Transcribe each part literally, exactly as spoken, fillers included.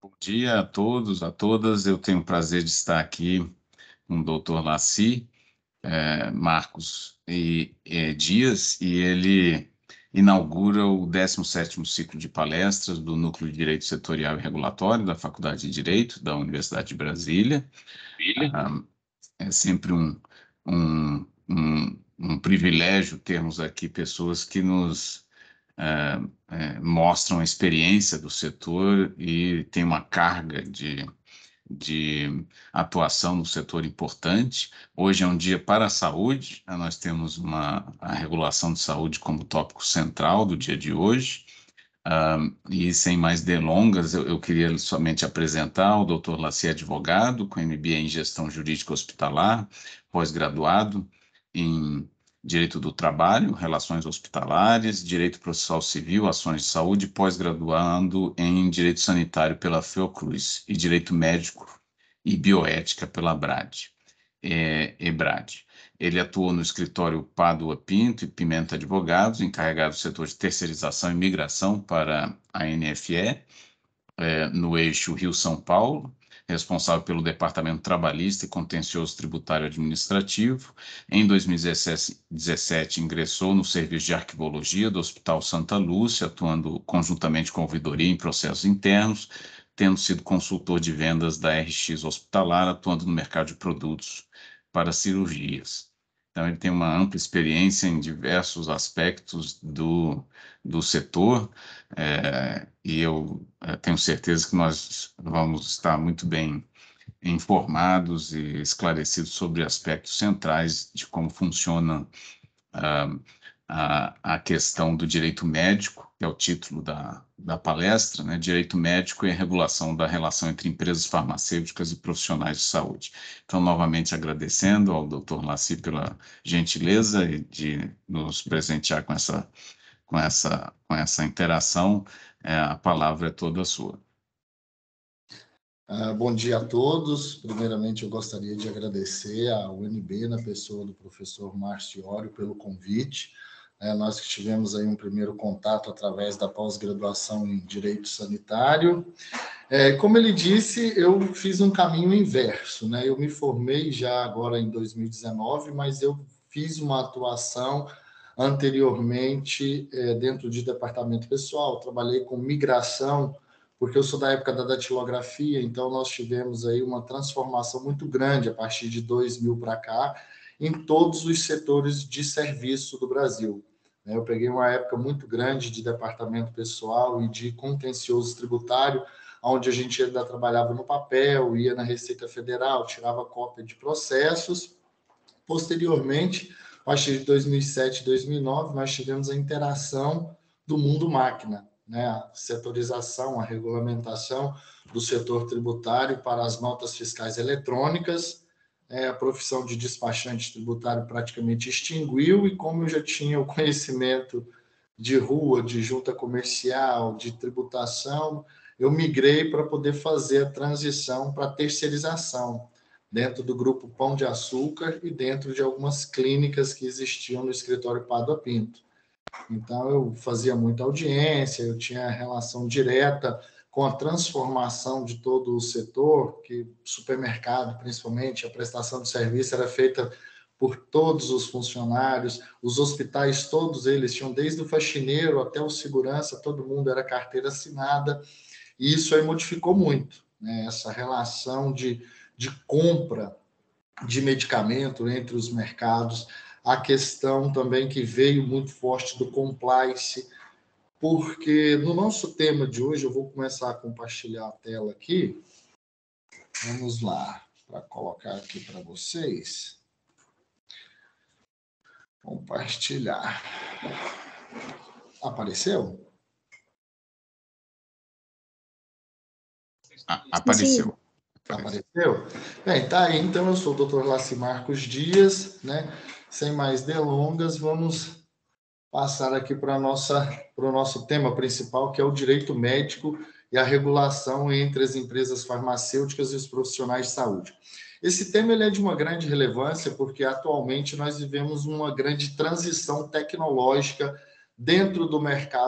Bom dia a todos, a todas. Eu tenho o prazer de estar aqui com o doutor Laci, eh, Marcos e, eh, Dias, e ele inaugura o décimo sétimo ciclo de palestras do Núcleo de Direito Setorial e Regulatório da Faculdade de Direito da Universidade de Brasília. Ah, é sempre um, um, um, um privilégio termos aqui pessoas que nos eh, eh, mostram a experiência do setor e tem uma carga de, de atuação no setor importante. Hoje é um dia para a saúde, eh, nós temos uma, a regulação de saúde como tópico central do dia de hoje. Ah, e sem mais delongas, eu, eu queria somente apresentar o doutor Laci, advogado, com M B A em Gestão Jurídica Hospitalar, pós-graduado em Direito do Trabalho, Relações Hospitalares, Direito Processual Civil, Ações de Saúde, pós-graduando em Direito Sanitário pela Fiocruz e Direito Médico e Bioética pela Brad, é, EBRAD. Ele atuou no escritório Pádua Pinto e Pimenta Advogados, encarregado do setor de terceirização e migração para a N F E, é, no eixo Rio-São Paulo, responsável pelo Departamento Trabalhista e Contencioso Tributário Administrativo. Em dois mil e dezessete, ingressou no Serviço de Arquivologia do Hospital Santa Lúcia, atuando conjuntamente com a ouvidoria em processos internos, tendo sido consultor de vendas da R X Hospitalar, atuando no mercado de produtos para cirurgias. Então, ele tem uma ampla experiência em diversos aspectos do, do setor, é, e eu é, tenho certeza que nós vamos estar muito bem informados e esclarecidos sobre aspectos centrais de como funciona ah, a, a questão do direito médico, que é o título da, da palestra, né? Direito médico e a regulação da relação entre empresas farmacêuticas e profissionais de saúde. Então, novamente agradecendo ao doutor Laci pela gentileza de nos presentear com essa, com essa, com essa interação. É, a palavra é toda sua. Uh, bom dia a todos. Primeiramente, eu gostaria de agradecer à U N B, na pessoa do professor Márcio Iório, pelo convite. É, nós que tivemos aí um primeiro contato através da pós-graduação em Direito Sanitário. É, como ele disse, eu fiz um caminho inverso, né? Eu me formei já agora em dois mil e dezenove, mas eu fiz uma atuação anteriormente é, dentro de departamento pessoal. Trabalhei com migração, porque eu sou da época da datilografia, então nós tivemos aí uma transformação muito grande a partir de dois mil para cá, em todos os setores de serviço do Brasil. Eu peguei uma época muito grande de departamento pessoal e de contencioso tributário, onde a gente ainda trabalhava no papel, ia na Receita Federal, tirava cópia de processos. Posteriormente, a partir de dois mil e sete, dois mil e nove, nós tivemos a interação do mundo máquina, né? A setorização, a regulamentação do setor tributário para as notas fiscais eletrônicas. É, a profissão de despachante tributário praticamente extinguiu, e como eu já tinha o conhecimento de rua, de junta comercial, de tributação, eu migrei para poder fazer a transição para a terceirização, dentro do grupo Pão de Açúcar e dentro de algumas clínicas que existiam no escritório Pádua Pinto. Então, eu fazia muita audiência, eu tinha relação direta com a transformação de todo o setor, que supermercado, principalmente, a prestação de serviço era feita por todos os funcionários, os hospitais, todos eles tinham, desde o faxineiro até o segurança, todo mundo era carteira assinada, e isso aí modificou muito, né? Essa relação de, de compra de medicamento entre os mercados, a questão também que veio muito forte do compliance, porque no nosso tema de hoje, eu vou começar a compartilhar a tela aqui. Vamos lá, para colocar aqui para vocês. Compartilhar. Apareceu? Ah, apareceu. Apareceu? Bem, tá aí. Então, eu sou o doutor Laci Marcos Dias, né? Sem mais delongas, vamos passar aqui para nossa para o nosso tema principal, que é o direito médico e a regulação entre as empresas farmacêuticas e os profissionais de saúde. Esse tema ele é de uma grande relevância porque atualmente nós vivemos uma grande transição tecnológica dentro do mercado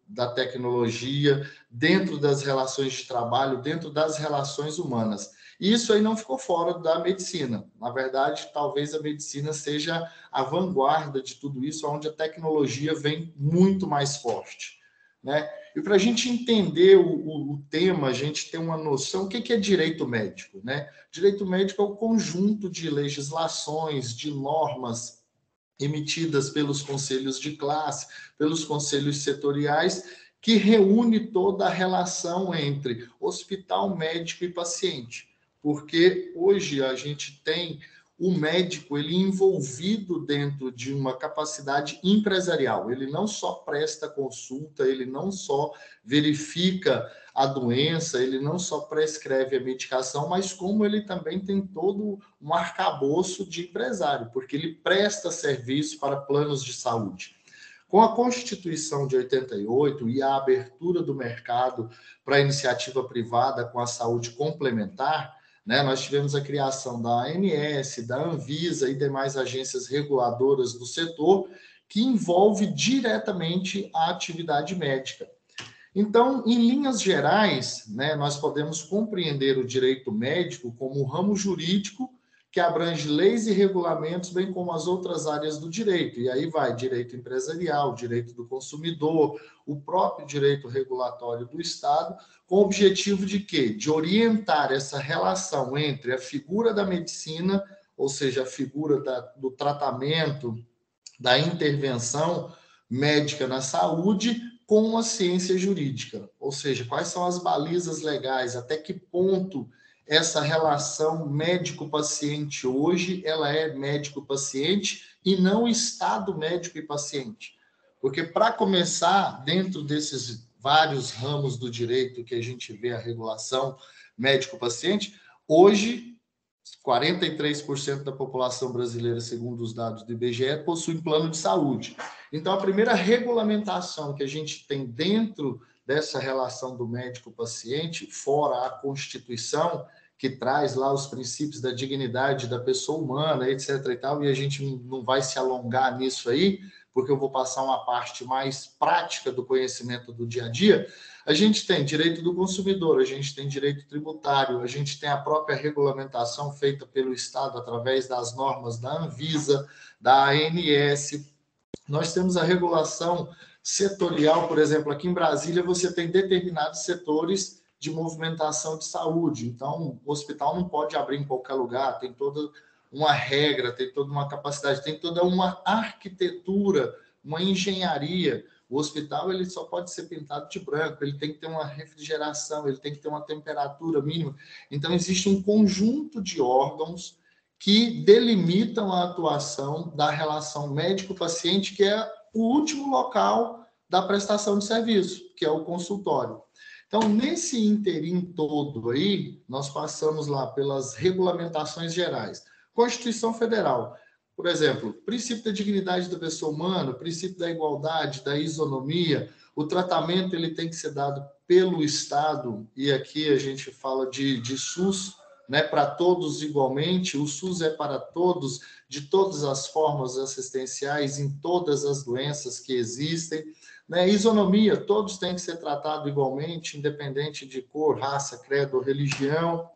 da tecnologia, dentro das relações de trabalho, dentro das relações humanas. E isso aí não ficou fora da medicina. Na verdade, talvez a medicina seja a vanguarda de tudo isso, onde a tecnologia vem muito mais forte, né? E para a gente entender o, o, o tema, a gente tem uma noção, o que, que é direito médico, né? Direito médico é o conjunto de legislações, de normas emitidas pelos conselhos de classe, pelos conselhos setoriais, que reúne toda a relação entre hospital, médico e paciente. Porque hoje a gente tem o médico ele envolvido dentro de uma capacidade empresarial. Ele não só presta consulta, ele não só verifica a doença, ele não só prescreve a medicação, mas como ele também tem todo um arcabouço de empresário, porque ele presta serviço para planos de saúde. Com a Constituição de oitenta e oito e a abertura do mercado para a iniciativa privada com a saúde complementar, né, nós tivemos a criação da A N S, da Anvisa e demais agências reguladoras do setor, que envolve diretamente a atividade médica. Então, em linhas gerais, né, nós podemos compreender o direito médico como um ramo jurídico que abrange leis e regulamentos, bem como as outras áreas do direito. E aí vai direito empresarial, direito do consumidor, o próprio direito regulatório do Estado, com o objetivo de quê? De orientar essa relação entre a figura da medicina, ou seja, a figura da, do tratamento, da intervenção médica na saúde, com a ciência jurídica, ou seja, quais são as balizas legais, até que ponto essa relação médico-paciente hoje, ela é médico-paciente e não estado médico e paciente. Porque para começar, dentro desses vários ramos do direito que a gente vê a regulação médico-paciente, hoje quarenta e três por cento da população brasileira, segundo os dados do I B G E, possui plano de saúde. Então, a primeira regulamentação que a gente tem dentro dessa relação do médico-paciente, fora a Constituição, que traz lá os princípios da dignidade da pessoa humana, etc e tal, e a gente não vai se alongar nisso aí, porque eu vou passar uma parte mais prática do conhecimento do dia a dia. A gente tem direito do consumidor, a gente tem direito tributário, a gente tem a própria regulamentação feita pelo Estado através das normas da Anvisa, da A N S. Nós temos a regulação setorial, por exemplo, aqui em Brasília você tem determinados setores de movimentação de saúde. Então, o hospital não pode abrir em qualquer lugar, tem toda uma regra, tem toda uma capacidade, tem toda uma arquitetura, uma engenharia. O hospital ele só pode ser pintado de branco, ele tem que ter uma refrigeração, ele tem que ter uma temperatura mínima. Então, existe um conjunto de órgãos que delimitam a atuação da relação médico-paciente, que é o último local da prestação de serviço, que é o consultório. Então, nesse interim todo aí, nós passamos lá pelas regulamentações gerais. Constituição Federal, por exemplo, princípio da dignidade da pessoa humana, princípio da igualdade, da isonomia, o tratamento ele tem que ser dado pelo Estado, e aqui a gente fala de, de SUS, né, para todos igualmente, o SUS é para todos, de todas as formas assistenciais, em todas as doenças que existem, né, isonomia, todos têm que ser tratados igualmente, independente de cor, raça, credo ou religião.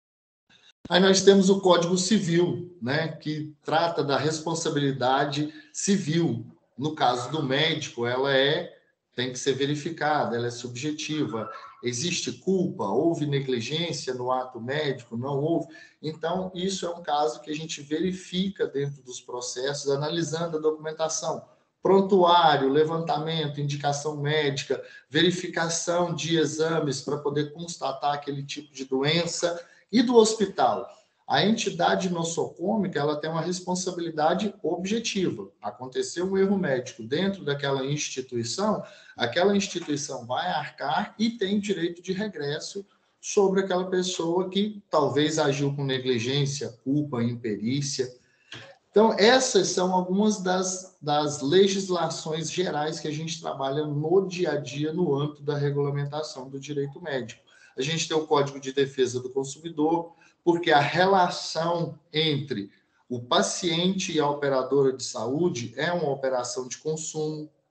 Aí nós temos o Código Civil, né, que trata da responsabilidade civil. No caso do médico, ela é tem que ser verificada, ela é subjetiva. Existe culpa? Houve negligência no ato médico? Não houve? Então, isso é um caso que a gente verifica dentro dos processos, analisando a documentação. Prontuário, levantamento, indicação médica, verificação de exames para poder constatar aquele tipo de doença. E do hospital? A entidade nosocômica ela tem uma responsabilidade objetiva. Aconteceu um erro médico dentro daquela instituição, aquela instituição vai arcar e tem direito de regresso sobre aquela pessoa que talvez agiu com negligência, culpa, imperícia. Então, essas são algumas das, das legislações gerais que a gente trabalha no dia a dia no âmbito da regulamentação do direito médico. A gente tem o Código de Defesa do Consumidor, porque a relação entre o paciente e a operadora de saúde é uma operação de consumo.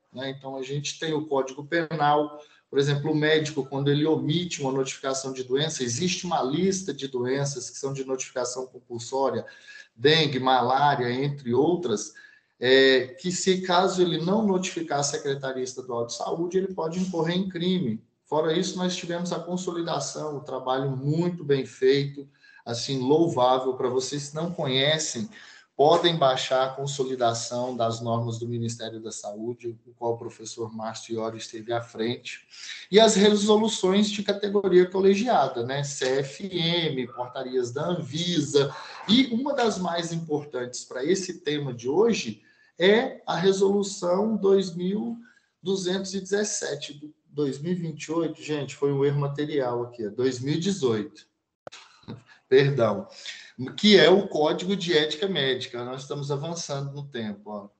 né? Então, a gente tem o Código Penal. Por exemplo, o médico, quando ele omite uma notificação de doença, existe uma lista de doenças que são de notificação compulsória, dengue, malária, entre outras, é, que se caso ele não notificar a Secretaria Estadual de Saúde, ele pode incorrer em crime. Fora isso, nós tivemos a consolidação, o trabalho muito bem feito, assim, louvável. Para vocês que não conhecem, podem baixar a consolidação das normas do Ministério da Saúde, o qual o professor Márcio Iori esteve à frente, e as resoluções de categoria colegiada, né? C F M, portarias da Anvisa, e uma das mais importantes para esse tema de hoje é a resolução dois mil duzentos e dezessete, do dois mil e vinte e oito, gente, foi um erro material aqui, é dois mil e dezoito, perdão, que é o Código de Ética Médica. Nós estamos avançando no tempo, ó.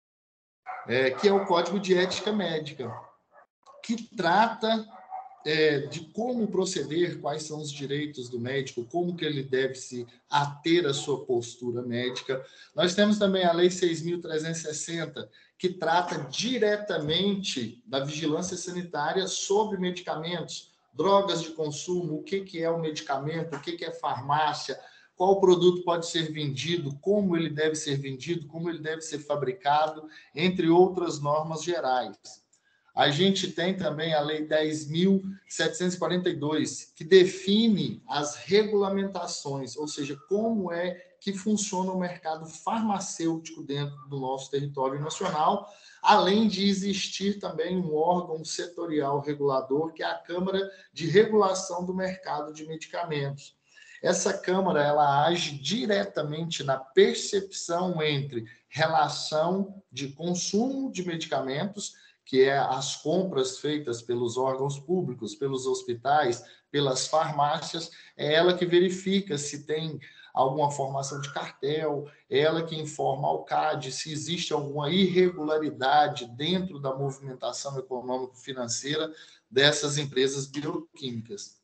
É, que é o Código de Ética Médica, que trata é, de como proceder, quais são os direitos do médico, como que ele deve se ater à sua postura médica. Nós temos também a Lei seis mil trezentos e sessenta, que trata diretamente da vigilância sanitária sobre medicamentos, drogas de consumo, o que, que é o medicamento, o que, que é farmácia, qual produto pode ser vendido, como ele deve ser vendido, como ele deve ser fabricado, entre outras normas gerais. A gente tem também a Lei dez mil setecentos e quarenta e dois, que define as regulamentações, ou seja, como é que funciona o mercado farmacêutico dentro do nosso território nacional, além de existir também um órgão setorial regulador, que é a Câmara de Regulação do Mercado de Medicamentos. Essa Câmara, ela age diretamente na percepção entre relação de consumo de medicamentos, que é as compras feitas pelos órgãos públicos, pelos hospitais, pelas farmácias, é ela que verifica se tem alguma formação de cartel, é ela que informa ao C A D se existe alguma irregularidade dentro da movimentação econômico-financeira dessas empresas bioquímicas.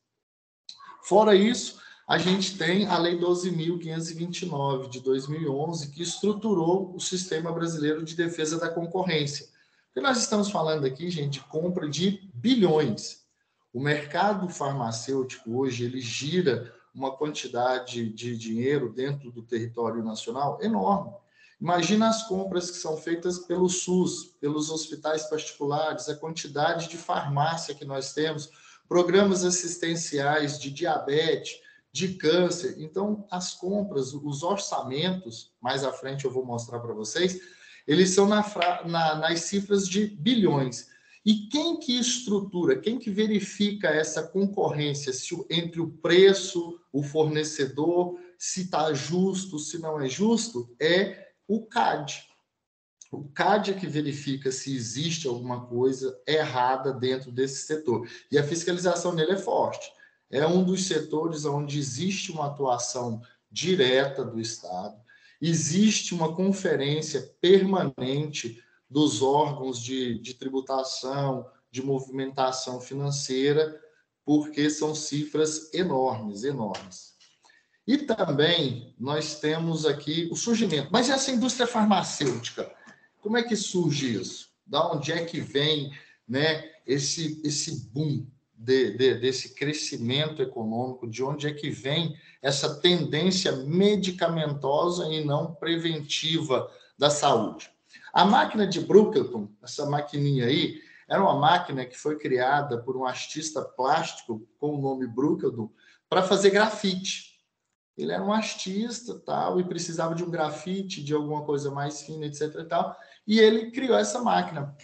Fora isso, a gente tem a Lei doze mil quinhentos e vinte e nove, de dois mil e onze, que estruturou o Sistema Brasileiro de Defesa da Concorrência. Porque nós estamos falando aqui, gente, de compra de bilhões. O mercado farmacêutico hoje, ele gira uma quantidade de dinheiro dentro do território nacional enorme. Imagina as compras que são feitas pelo SUS, pelos hospitais particulares, a quantidade de farmácia que nós temos, programas assistenciais de diabetes, de câncer. Então, as compras, os orçamentos, mais à frente eu vou mostrar para vocês, eles são na, na, nas cifras de bilhões. E quem que estrutura, quem que verifica essa concorrência se, entre o preço, o fornecedor, se está justo, se não é justo, é o C A D. O C A D é que verifica se existe alguma coisa errada dentro desse setor. E a fiscalização nele é forte. É um dos setores onde existe uma atuação direta do Estado, existe uma conferência permanente dos órgãos de, de tributação, de movimentação financeira, porque são cifras enormes, enormes. E também nós temos aqui o surgimento. Mas essa indústria farmacêutica, como é que surge isso? Da onde é que vem, né, esse, esse boom de, de, desse crescimento econômico? De onde é que vem essa tendência medicamentosa e não preventiva da saúde? A máquina de Brookhaven, essa maquininha aí, era uma máquina que foi criada por um artista plástico com o nome Brookhaven para fazer grafite. Ele era um artista, tal, e precisava de um grafite, de alguma coisa mais fina, etc e tal, e ele criou essa máquina.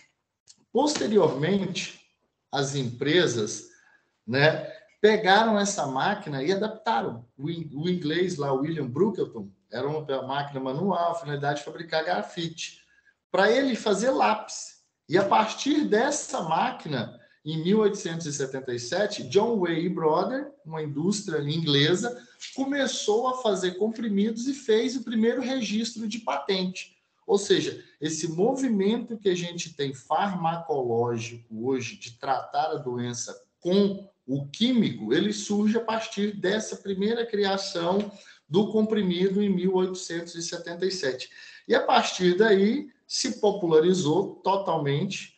Posteriormente, as empresas, né, pegaram essa máquina e adaptaram. O inglês lá, William Brookhaven, era uma máquina manual, a finalidade de fabricar grafite, para ele fazer lápis. E a partir dessa máquina, em mil oitocentos e setenta e sete, John Way Brother, uma indústria inglesa, começou a fazer comprimidos e fez o primeiro registro de patente. Ou seja, esse movimento que a gente tem farmacológico hoje de tratar a doença com o químico, ele surge a partir dessa primeira criação do comprimido em mil oitocentos e setenta e sete. E a partir daí se popularizou totalmente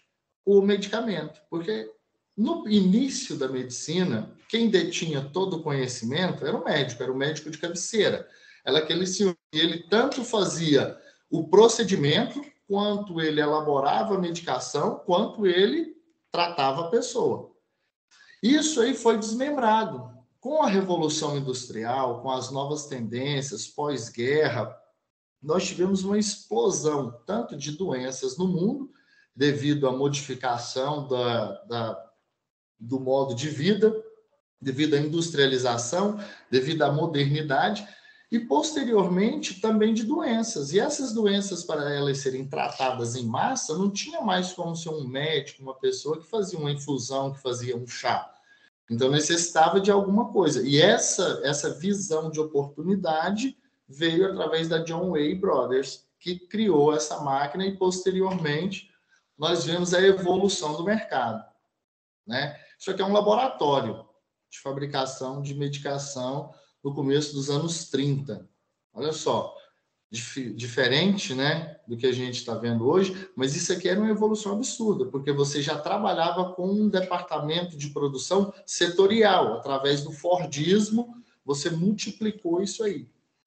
o medicamento, porque no início da medicina, quem detinha todo o conhecimento era o médico, era o médico de cabeceira. Ela, aquele senhor, ele tanto fazia o procedimento, quanto ele elaborava a medicação, quanto ele tratava a pessoa. Isso aí foi desmembrado. Com a Revolução Industrial, com as novas tendências, pós-guerra, nós tivemos uma explosão, tanto de doenças no mundo, devido à modificação da, da, do modo de vida, devido à industrialização, devido à modernidade, e posteriormente também de doenças. E essas doenças, para elas serem tratadas em massa, não tinha mais como ser um médico, uma pessoa que fazia uma infusão, que fazia um chá. Então, necessitava de alguma coisa. E essa, essa visão de oportunidade veio através da John Way Brothers, que criou essa máquina e, posteriormente, nós vemos a evolução do mercado, né? Isso aqui é um laboratório de fabricação de medicação no começo dos anos trinta. Olha só, dif- diferente, né, do que a gente está vendo hoje, mas isso aqui era uma evolução absurda, porque você já trabalhava com um departamento de produção setorial, através do Fordismo, você multiplicou isso aí.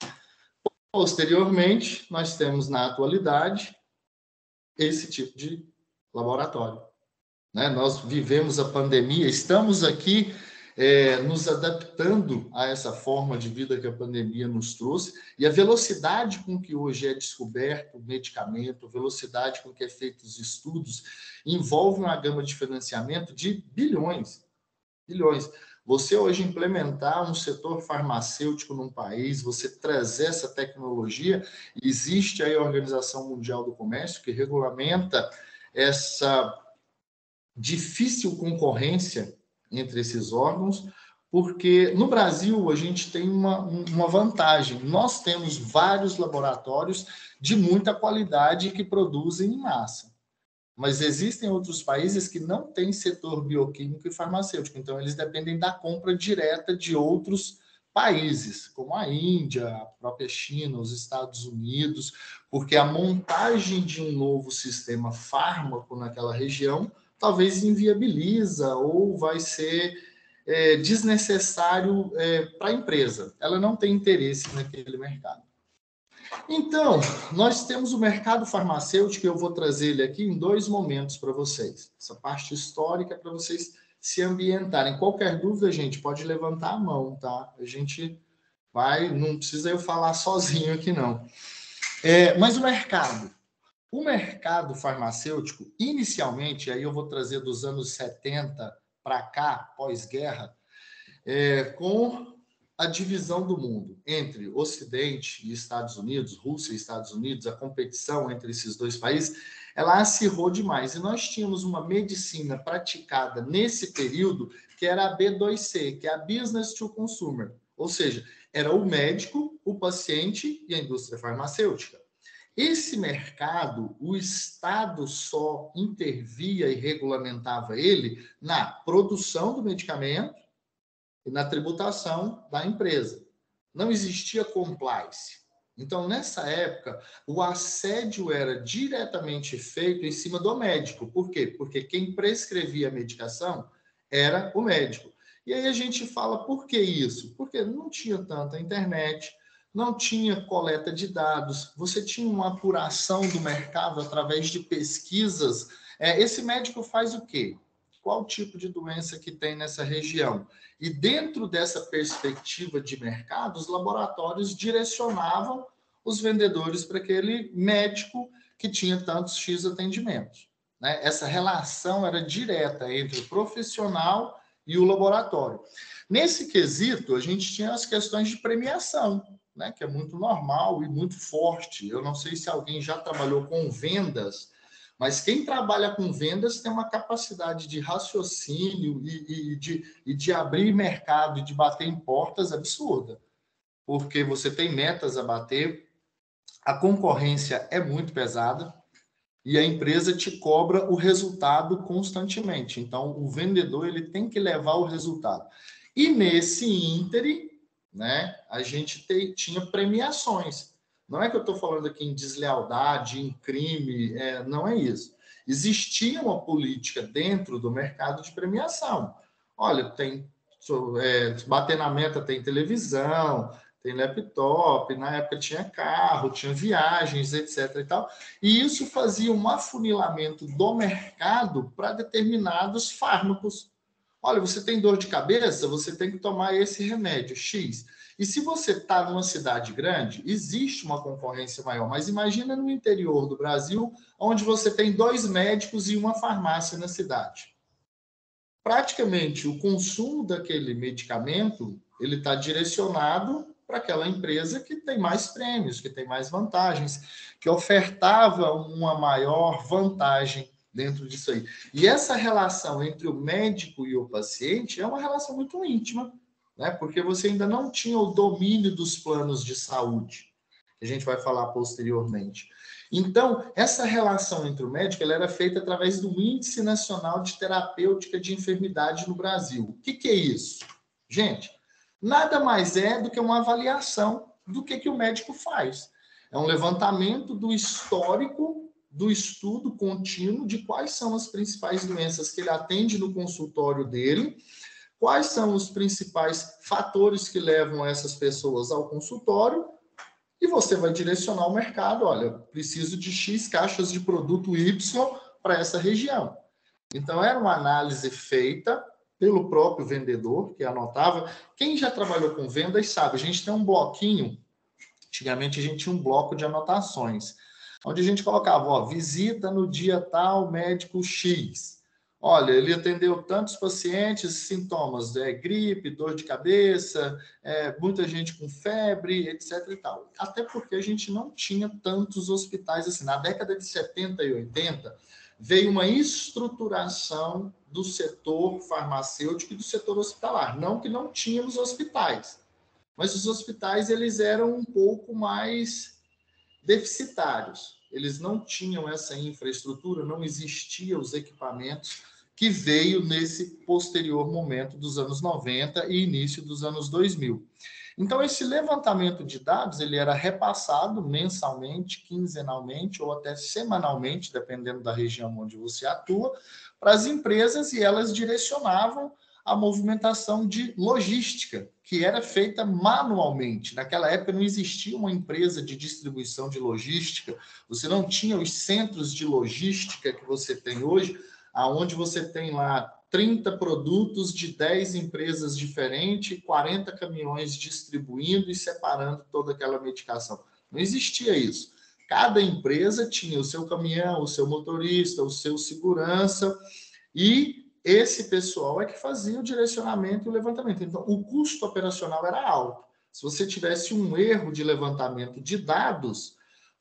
Posteriormente, nós temos, na atualidade, esse tipo de laboratório, né? Nós vivemos a pandemia, estamos aqui é, nos adaptando a essa forma de vida que a pandemia nos trouxe, e a velocidade com que hoje é descoberto o medicamento, a velocidade com que é feito os estudos, envolve uma gama de financiamento de bilhões, bilhões. Você hoje implementar um setor farmacêutico num país, você trazer essa tecnologia, existe aí a Organização Mundial do Comércio que regulamenta essa difícil concorrência entre esses órgãos, porque no Brasil a gente tem uma, uma vantagem. Nós temos vários laboratórios de muita qualidade que produzem em massa. Mas existem outros países que não têm setor bioquímico e farmacêutico, então eles dependem da compra direta de outros países, como a Índia, a própria China, os Estados Unidos, porque a montagem de um novo sistema fármaco naquela região talvez inviabiliza ou vai ser é, desnecessário é, para a empresa. Ela não tem interesse naquele mercado. Então, nós temos o mercado farmacêutico, eu vou trazer ele aqui em dois momentos para vocês. Essa parte histórica para vocês se ambientarem. Qualquer dúvida, gente, pode levantar a mão, tá? A gente vai, não precisa eu falar sozinho aqui, não. É, mas o mercado. O mercado farmacêutico, inicialmente, aí eu vou trazer dos anos setenta para cá, pós-guerra, é, com a divisão do mundo entre Ocidente e Estados Unidos, Rússia e Estados Unidos, a competição entre esses dois países, ela acirrou demais. E nós tínhamos uma medicina praticada nesse período que era a B dois C, que é a Business to Consumer. Ou seja, era o médico, o paciente e a indústria farmacêutica. Esse mercado, o Estado só intervia e regulamentava ele na produção do medicamento e na tributação da empresa. Não existia compliance. Então, nessa época, o assédio era diretamente feito em cima do médico. Por quê? Porque quem prescrevia a medicação era o médico. E aí a gente fala, por que isso? Porque não tinha tanta internet, não tinha coleta de dados, você tinha uma apuração do mercado através de pesquisas. É, esse médico faz o quê? Qual tipo de doença que tem nessa região? E dentro dessa perspectiva de mercado, os laboratórios direcionavam os vendedores para aquele médico que tinha tantos X atendimentos, né? Essa relação era direta entre o profissional e o laboratório. Nesse quesito, a gente tinha as questões de premiação, né, que é muito normal e muito forte. Eu não sei se alguém já trabalhou com vendas, mas quem trabalha com vendas tem uma capacidade de raciocínio e, e, de, e de abrir mercado e de bater em portas absurda, porque você tem metas a bater, a concorrência é muito pesada e a empresa te cobra o resultado constantemente. Então, o vendedor ele tem que levar o resultado. E nesse ínterim, né, a gente te, tinha premiações. Não é que eu estou falando aqui em deslealdade, em crime, é, não é isso. Existia uma política dentro do mercado de premiação. Olha, tem é, bater na meta, tem televisão, tem laptop, na época tinha carro, tinha viagens, etc e tal. E isso fazia um afunilamento do mercado para determinados fármacos. Olha, você tem dor de cabeça, você tem que tomar esse remédio X. E se você está numa cidade grande, existe uma concorrência maior. Mas imagina no interior do Brasil, onde você tem dois médicos e uma farmácia na cidade. Praticamente o consumo daquele medicamento ele está direcionado para aquela empresa que tem mais prêmios, que tem mais vantagens, que ofertava uma maior vantagem dentro disso aí. E essa relação entre o médico e o paciente é uma relação muito íntima, né? Porque você ainda não tinha o domínio dos planos de saúde, que a gente vai falar posteriormente. Então, essa relação entre o médico ela era feita através do Índice Nacional de Terapêutica de Enfermidade no Brasil. O que, que é isso? Gente, nada mais é do que uma avaliação do que, que o médico faz. É um levantamento do histórico do estudo contínuo de quais são as principais doenças que ele atende no consultório dele, quais são os principais fatores que levam essas pessoas ao consultório, e você vai direcionar o mercado, olha, preciso de X caixas de produto Y para essa região. Então, era uma análise feita pelo próprio vendedor, que anotava. Quem já trabalhou com vendas sabe, a gente tem um bloquinho, antigamente a gente tinha um bloco de anotações, onde a gente colocava, ó, visita no dia tal, médico X. Olha, ele atendeu tantos pacientes, sintomas, é, gripe, dor de cabeça, é, muita gente com febre, etc e tal. Até porque a gente não tinha tantos hospitais assim. Na década de setenta e oitenta, veio uma estruturação do setor farmacêutico e do setor hospitalar. Não que não tínhamos hospitais, mas os hospitais eles eram um pouco mais deficitários. Eles não tinham essa infraestrutura, não existiam os equipamentos que veio nesse posterior momento dos anos noventa e início dos anos dois mil. Então, esse levantamento de dados ele era repassado mensalmente, quinzenalmente ou até semanalmente, dependendo da região onde você atua, para as empresas e elas direcionavam a movimentação de logística, que era feita manualmente. Naquela época não existia uma empresa de distribuição de logística, você não tinha os centros de logística que você tem hoje, aonde você tem lá trinta produtos de dez empresas diferentes, quarenta caminhões distribuindo e separando toda aquela medicação. Não existia isso. Cada empresa tinha o seu caminhão, o seu motorista, o seu segurança, e esse pessoal é que fazia o direcionamento e o levantamento. Então, o custo operacional era alto. Se você tivesse um erro de levantamento de dados,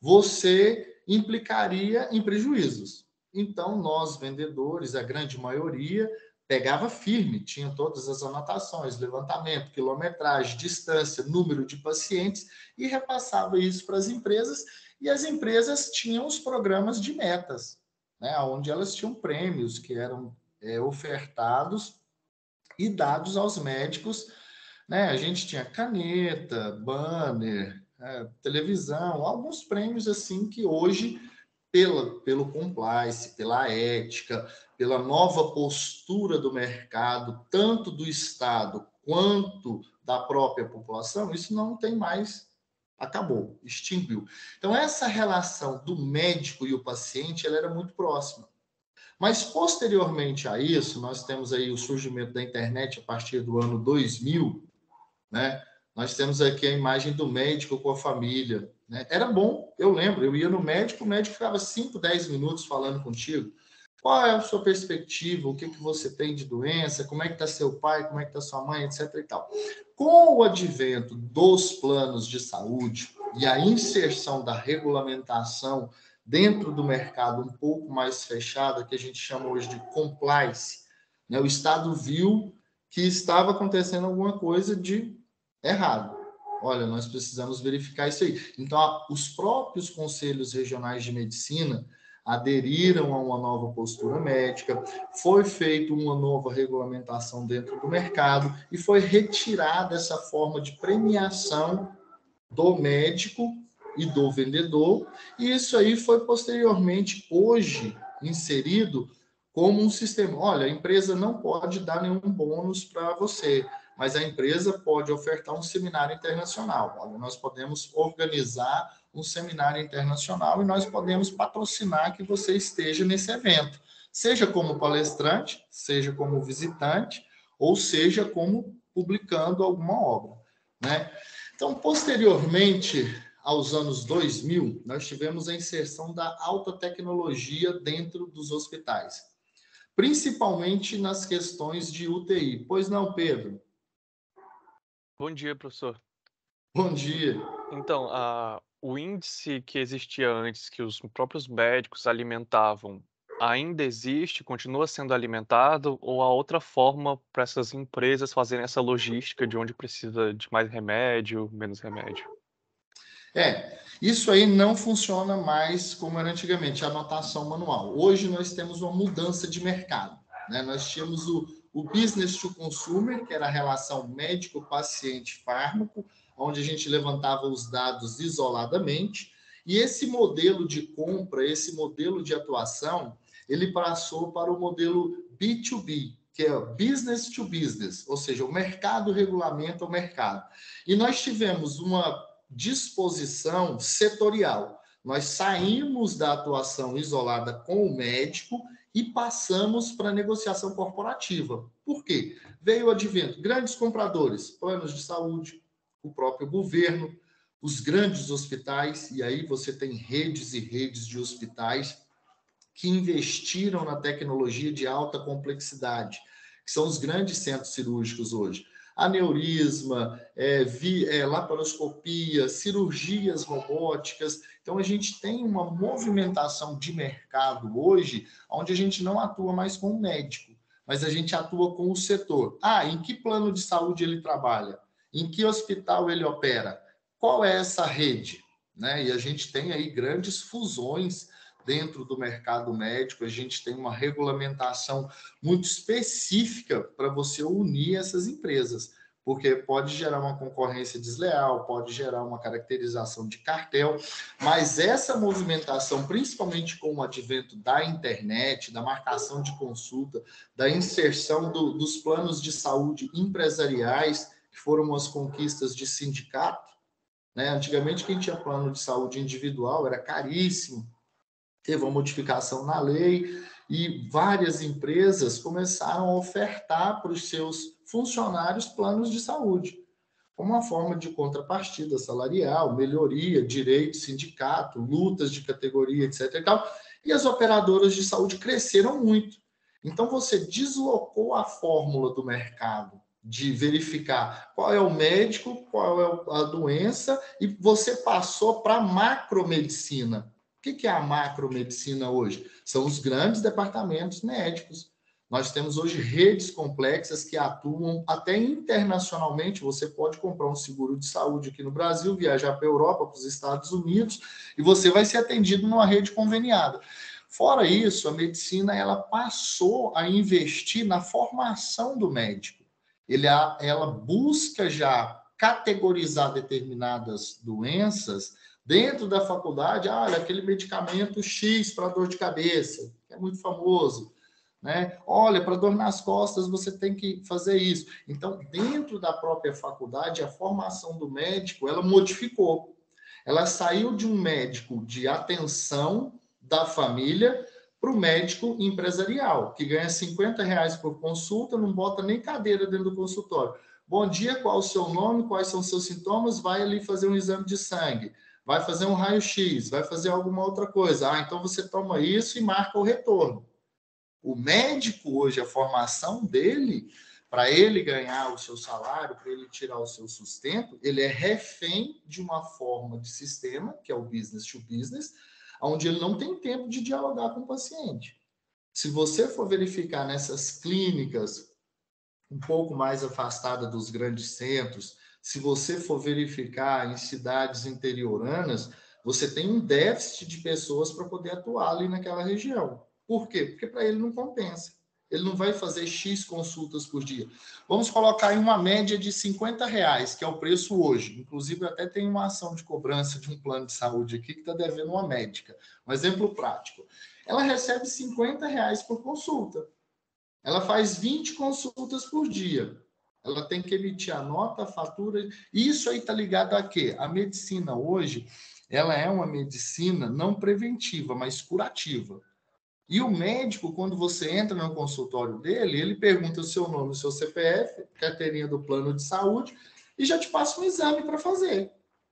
você implicaria em prejuízos. Então, nós, vendedores, a grande maioria, pegava firme, tinha todas as anotações, levantamento, quilometragem, distância, número de pacientes, e repassava isso para as empresas, e as empresas tinham os programas de metas, né, onde elas tinham prêmios que eram é, ofertados e dados aos médicos, né? A gente tinha caneta, banner, é, televisão, alguns prêmios assim que hoje Pela, pelo compliance, pela ética, pela nova postura do mercado, tanto do Estado quanto da própria população, isso não tem mais, acabou, extinguiu. Então, essa relação do médico e o paciente, ela era muito próxima. Mas, posteriormente a isso, nós temos aí o surgimento da internet a partir do ano dois mil, né? Nós temos aqui a imagem do médico com a família, né? Era bom, eu lembro, eu ia no médico, o médico ficava cinco, dez minutos falando contigo. Qual é a sua perspectiva? O que, que você tem de doença? Como é que está seu pai? Como é que está sua mãe? Etc e tal. Com o advento dos planos de saúde e a inserção da regulamentação dentro do mercado um pouco mais fechada, que a gente chama hoje de compliance, né? O Estado viu que estava acontecendo alguma coisa de errado. Olha, nós precisamos verificar isso aí. Então, os próprios conselhos regionais de medicina aderiram a uma nova postura médica, foi feita uma nova regulamentação dentro do mercado e foi retirada essa forma de premiação do médico e do vendedor, e isso aí foi posteriormente, hoje, inserido como um sistema. Olha, a empresa não pode dar nenhum bônus para você, mas a empresa pode ofertar um seminário internacional. Olha, nós podemos organizar um seminário internacional e nós podemos patrocinar que você esteja nesse evento, seja como palestrante, seja como visitante, ou seja como publicando alguma obra, né? Então, posteriormente aos anos dois mil, nós tivemos a inserção da alta tecnologia dentro dos hospitais, principalmente nas questões de U T I. Pois não, Pedro? Bom dia, professor. Bom dia. Então, a, o índice que existia antes, que os próprios médicos alimentavam, ainda existe, continua sendo alimentado, ou há outra forma para essas empresas fazerem essa logística de onde precisa de mais remédio, menos remédio? É, isso aí não funciona mais como era antigamente, a anotação manual. Hoje nós temos uma mudança de mercado, né? Nós tínhamos o, o business to consumer, que era a relação médico-paciente-fármaco, onde a gente levantava os dados isoladamente, e esse modelo de compra, esse modelo de atuação, ele passou para o modelo B dois B, que é business to business, ou seja, o mercado regulamenta o mercado. E nós tivemos uma disposição setorial. Nós saímos da atuação isolada com o médico e passamos para a negociação corporativa. Por quê? Veio o advento, grandes compradores, planos de saúde, o próprio governo, os grandes hospitais, e aí você tem redes e redes de hospitais que investiram na tecnologia de alta complexidade, que são os grandes centros cirúrgicos hoje. Aneurisma, é, vi, é, laparoscopia, cirurgias robóticas. Então, a gente tem uma movimentação de mercado hoje, onde a gente não atua mais com o médico, mas a gente atua com o setor. Ah, em que plano de saúde ele trabalha? Em que hospital ele opera? Qual é essa rede? Né? E a gente tem aí grandes fusões dentro do mercado médico, a gente tem uma regulamentação muito específica para você unir essas empresas, porque pode gerar uma concorrência desleal, pode gerar uma caracterização de cartel, mas essa movimentação, principalmente com o advento da internet, da marcação de consulta, da inserção do, dos planos de saúde empresariais, que foram as conquistas de sindicato, né? Antigamente, quem tinha plano de saúde individual era caríssimo, teve uma modificação na lei e várias empresas começaram a ofertar para os seus funcionários planos de saúde, como uma forma de contrapartida salarial, melhoria, direito, sindicato, lutas de categoria, etc. E, tal. E as operadoras de saúde cresceram muito. Então, você deslocou a fórmula do mercado de verificar qual é o médico, qual é a doença, e você passou para a macromedicina. O que é a macromedicina hoje? São os grandes departamentos médicos. Nós temos hoje redes complexas que atuam até internacionalmente. Você pode comprar um seguro de saúde aqui no Brasil, viajar para a Europa, para os Estados Unidos, e você vai ser atendido numa rede conveniada. Fora isso, a medicina ela passou a investir na formação do médico. Ele, ela busca já categorizar determinadas doenças dentro da faculdade. Ah, olha, aquele medicamento X para dor de cabeça, que é muito famoso, né? Olha, para dor nas costas você tem que fazer isso. Então, dentro da própria faculdade, a formação do médico, ela modificou. Ela saiu de um médico de atenção da família para o médico empresarial, que ganha cinquenta reais por consulta, não bota nem cadeira dentro do consultório. Bom dia, qual o seu nome, quais são os seus sintomas? Vai ali fazer um exame de sangue. Vai fazer um raio-x, vai fazer alguma outra coisa. Ah, então você toma isso e marca o retorno. O médico hoje, a formação dele, para ele ganhar o seu salário, para ele tirar o seu sustento, ele é refém de uma forma de sistema, que é o business to business, onde ele não tem tempo de dialogar com o paciente. Se você for verificar nessas clínicas um pouco mais afastadas dos grandes centros, se você for verificar em cidades interioranas, você tem um déficit de pessoas para poder atuar ali naquela região. Por quê? Porque para ele não compensa. ele não vai fazer X consultas por dia. Vamos colocar em uma média de cinquenta reais, que é o preço hoje. Inclusive, até tem uma ação de cobrança de um plano de saúde aqui que está devendo uma médica. Um exemplo prático. Ela recebe cinquenta reais por consulta. Ela faz vinte consultas por dia. Ela tem que emitir a nota, a fatura. Isso aí está ligado a quê? A medicina hoje, ela é uma medicina não preventiva, mas curativa. E o médico, quando você entra no consultório dele, ele pergunta o seu nome, o seu C P F, carteirinha do plano de saúde, e já te passa um exame para fazer.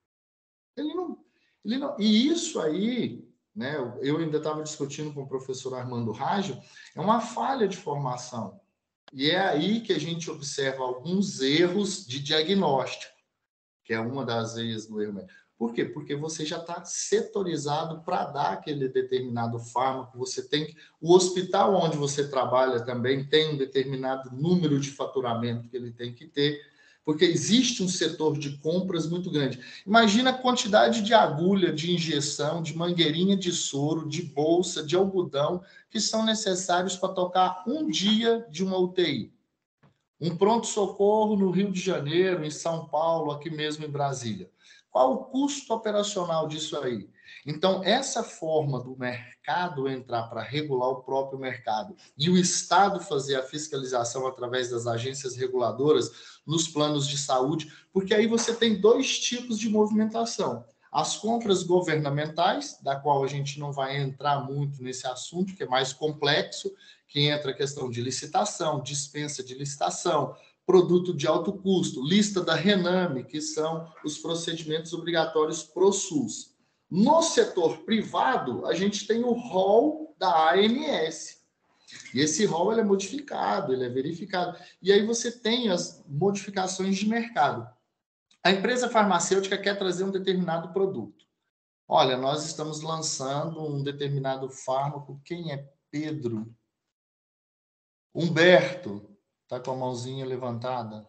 Ele não, ele não... E isso aí, né, eu ainda estava discutindo com o professor Armando Raggio, é uma falha de formação. E é aí que a gente observa alguns erros de diagnóstico, que é uma das veias do erro. Por quê? Porque você já está setorizado para dar aquele determinado fármaco. Você tem o hospital onde você trabalha também tem um determinado número de faturamento que ele tem que ter, porque existe um setor de compras muito grande. Imagina a quantidade de agulha, de injeção, de mangueirinha de soro, de bolsa, de algodão que são necessários para tocar um dia de uma U T I. Um pronto-socorro no Rio de Janeiro, em São Paulo, aqui mesmo em Brasília. Qual o custo operacional disso aí? Então, essa forma do mercado entrar para regular o próprio mercado e o Estado fazer a fiscalização através das agências reguladoras nos planos de saúde, porque aí você tem dois tipos de movimentação. As compras governamentais, da qual a gente não vai entrar muito nesse assunto, que é mais complexo, que entra a questão de licitação, dispensa de licitação, produto de alto custo, lista da Rename, que são os procedimentos obrigatórios pro SUS. No setor privado, a gente tem o rol da A N S. E esse rol ele é modificado, ele é verificado. E aí você tem as modificações de mercado. A empresa farmacêutica quer trazer um determinado produto. Olha, nós estamos lançando um determinado fármaco. Quem é Pedro? Humberto. Está com a mãozinha levantada.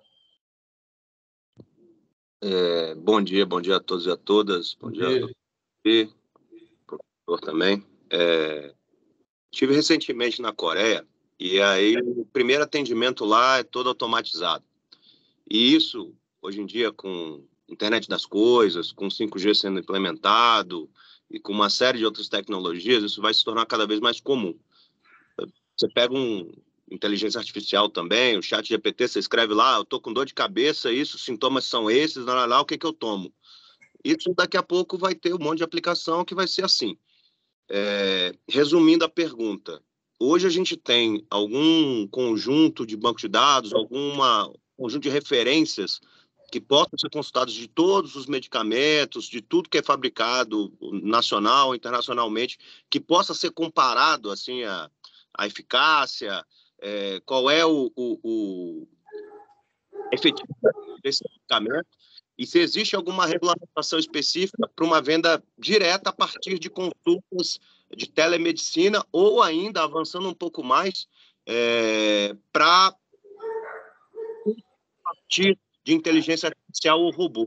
É, bom dia, bom dia a todos e a todas. Bom, bom dia, dia. Professor também. É, estive recentemente na Coreia e aí o primeiro atendimento lá é todo automatizado. E isso, hoje em dia, com internet das coisas, com cinco G sendo implementado e com uma série de outras tecnologias, isso vai se tornar cada vez mais comum. Você pega um inteligência artificial também, o chat G P T, você escreve lá, eu tô com dor de cabeça, isso, os sintomas são esses, lá, lá, lá, o que que eu tomo? Isso daqui a pouco vai ter um monte de aplicação que vai ser assim. É, resumindo a pergunta, hoje a gente tem algum conjunto de banco de dados, alguma conjunto de referências que possam ser consultados de todos os medicamentos, de tudo que é fabricado nacional, internacionalmente, que possa ser comparado assim a, a eficácia, é, qual é o, o, o efetividade desse medicamento e se existe alguma regulamentação específica para uma venda direta a partir de consultas de telemedicina ou ainda avançando um pouco mais é, para a partir de inteligência artificial ou robô.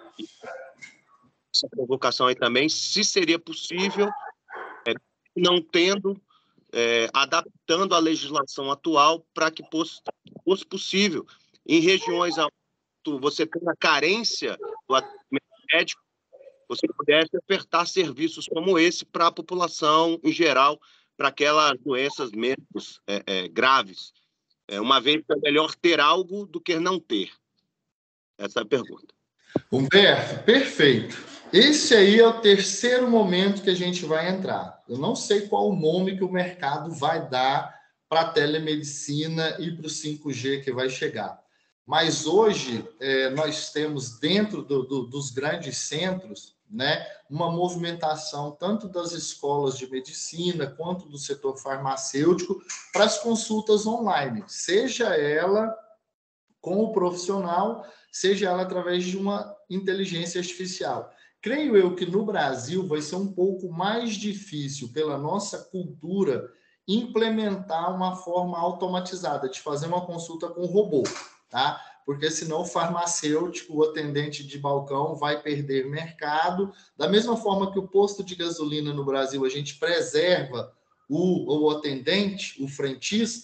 Essa provocação aí também, se seria possível, é, não tendo É, adaptando a legislação atual para que fosse, fosse possível, em regiões onde você tem a carência do atendimento médico, você pudesse ofertar serviços como esse para a população em geral, para aquelas doenças menos é, é, graves, é, uma vez que é melhor ter algo do que não ter. Essa é a pergunta. Humberto, perfeito. Esse aí é o terceiro momento que a gente vai entrar. Eu não sei qual o nome que o mercado vai dar para a telemedicina e para o cinco G que vai chegar. Mas hoje é, nós temos dentro do, do, dos grandes centros, né, uma movimentação tanto das escolas de medicina quanto do setor farmacêutico para as consultas online, seja ela com o profissional, seja ela através de uma inteligência artificial. Creio eu que no Brasil vai ser um pouco mais difícil, pela nossa cultura, implementar uma forma automatizada de fazer uma consulta com robô, tá? Porque senão o farmacêutico, o atendente de balcão vai perder mercado. Da mesma forma que o posto de gasolina no Brasil, a gente preserva o, o atendente, o frentista,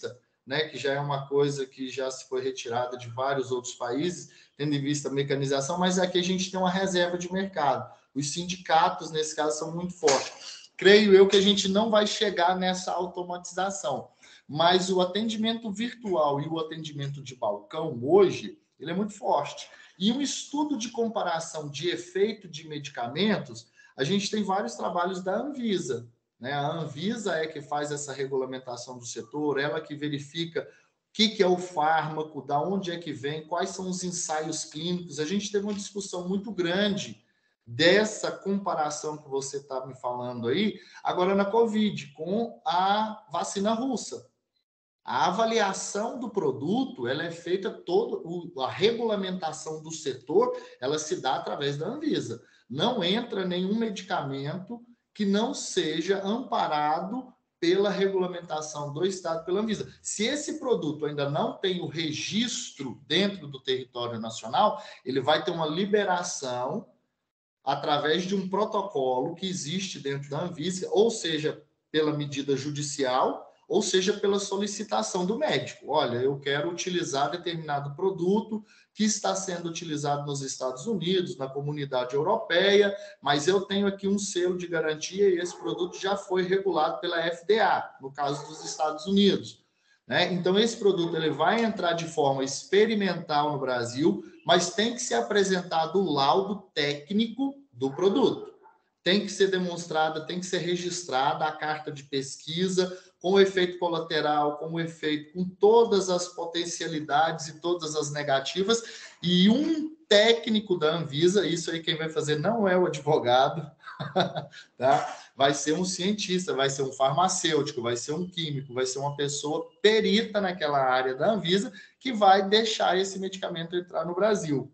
né, que já é uma coisa que já se foi retirada de vários outros países, tendo em vista a mecanização, mas aqui a gente tem uma reserva de mercado. Os sindicatos, nesse caso, são muito fortes. Creio eu que a gente não vai chegar nessa automatização, mas o atendimento virtual e o atendimento de balcão, hoje, ele é muito forte. E um estudo de comparação de efeito de medicamentos, a gente tem vários trabalhos da Anvisa, né? A Anvisa é que faz essa regulamentação do setor, ela que verifica o que, que é o fármaco, da onde é que vem, quais são os ensaios clínicos. A gente teve uma discussão muito grande dessa comparação que você está me falando aí, agora na Covid, com a vacina russa. A avaliação do produto, ela é feita toda, a regulamentação do setor, ela se dá através da Anvisa. Não entra nenhum medicamento que não seja amparado pela regulamentação do Estado, pela Anvisa. Se esse produto ainda não tem o registro dentro do território nacional, ele vai ter uma liberação através de um protocolo que existe dentro da Anvisa, ou seja, pela medida judicial, ou seja, pela solicitação do médico. Olha, eu quero utilizar determinado produto que está sendo utilizado nos Estados Unidos, na comunidade europeia, mas eu tenho aqui um selo de garantia e esse produto já foi regulado pela F D A, no caso dos Estados Unidos. Né? Então, esse produto ele vai entrar de forma experimental no Brasil, mas tem que ser apresentado o laudo técnico do produto. Tem que ser demonstrada, tem que ser registrada a carta de pesquisa, com o efeito colateral, com o efeito, com todas as potencialidades e todas as negativas, e um técnico da Anvisa, isso aí quem vai fazer não é o advogado, tá? Vai ser um cientista, vai ser um farmacêutico, vai ser um químico, vai ser uma pessoa perita naquela área da Anvisa que vai deixar esse medicamento entrar no Brasil.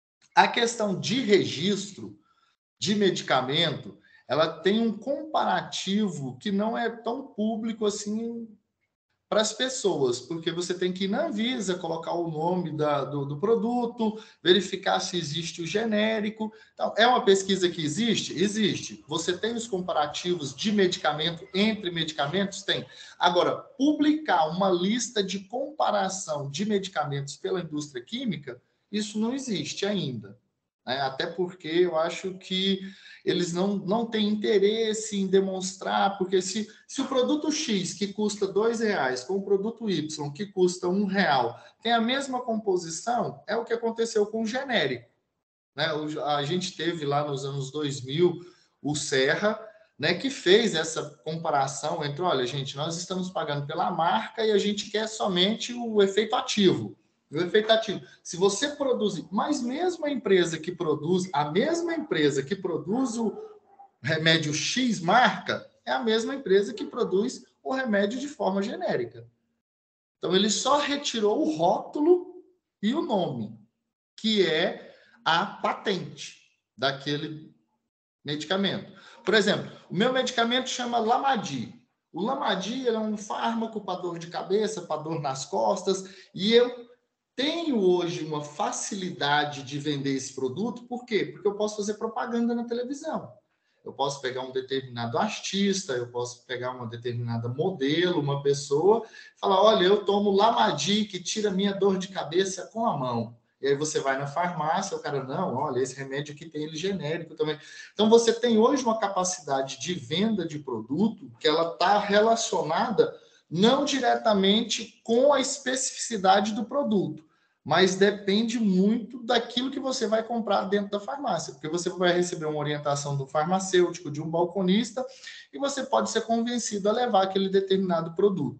A questão de registro de medicamento, ela tem um comparativo que não é tão público assim para as pessoas, porque você tem que ir na Anvisa, colocar o nome da, do, do produto, verificar se existe o genérico. Então, é uma pesquisa que existe? Existe. Você tem os comparativos de medicamento entre medicamentos? Tem. Agora, publicar uma lista de comparação de medicamentos pela indústria química, isso não existe ainda. Né? Até porque eu acho que eles não, não têm interesse em demonstrar, porque se, se o produto X, que custa dois reais, com o produto Y, que custa um real, tem a mesma composição, é o que aconteceu com o genérico. Né? O, a gente teve lá nos anos dois mil o Serra, né, que fez essa comparação entre, olha, gente, nós estamos pagando pela marca e a gente quer somente o efeito ativo. O efeito ativo. Se você produzir, mas mesmo a empresa que produz, a mesma empresa que produz o remédio X marca, é a mesma empresa que produz o remédio de forma genérica. Então, ele só retirou o rótulo e o nome, que é a patente daquele medicamento. Por exemplo, o meu medicamento chama Lamadi. O Lamadi é um fármaco para dor de cabeça, para dor nas costas, e eu tenho hoje uma facilidade de vender esse produto, por quê? Porque eu posso fazer propaganda na televisão. Eu posso pegar um determinado artista, eu posso pegar uma determinada modelo, uma pessoa, falar, olha, eu tomo Lamadi, que tira minha dor de cabeça com a mão. E aí você vai na farmácia, o cara, não, olha, esse remédio aqui tem ele genérico também. Então, você tem hoje uma capacidade de venda de produto que ela está relacionada não diretamente com a especificidade do produto, mas depende muito daquilo que você vai comprar dentro da farmácia, porque você vai receber uma orientação do farmacêutico, de um balconista, e você pode ser convencido a levar aquele determinado produto.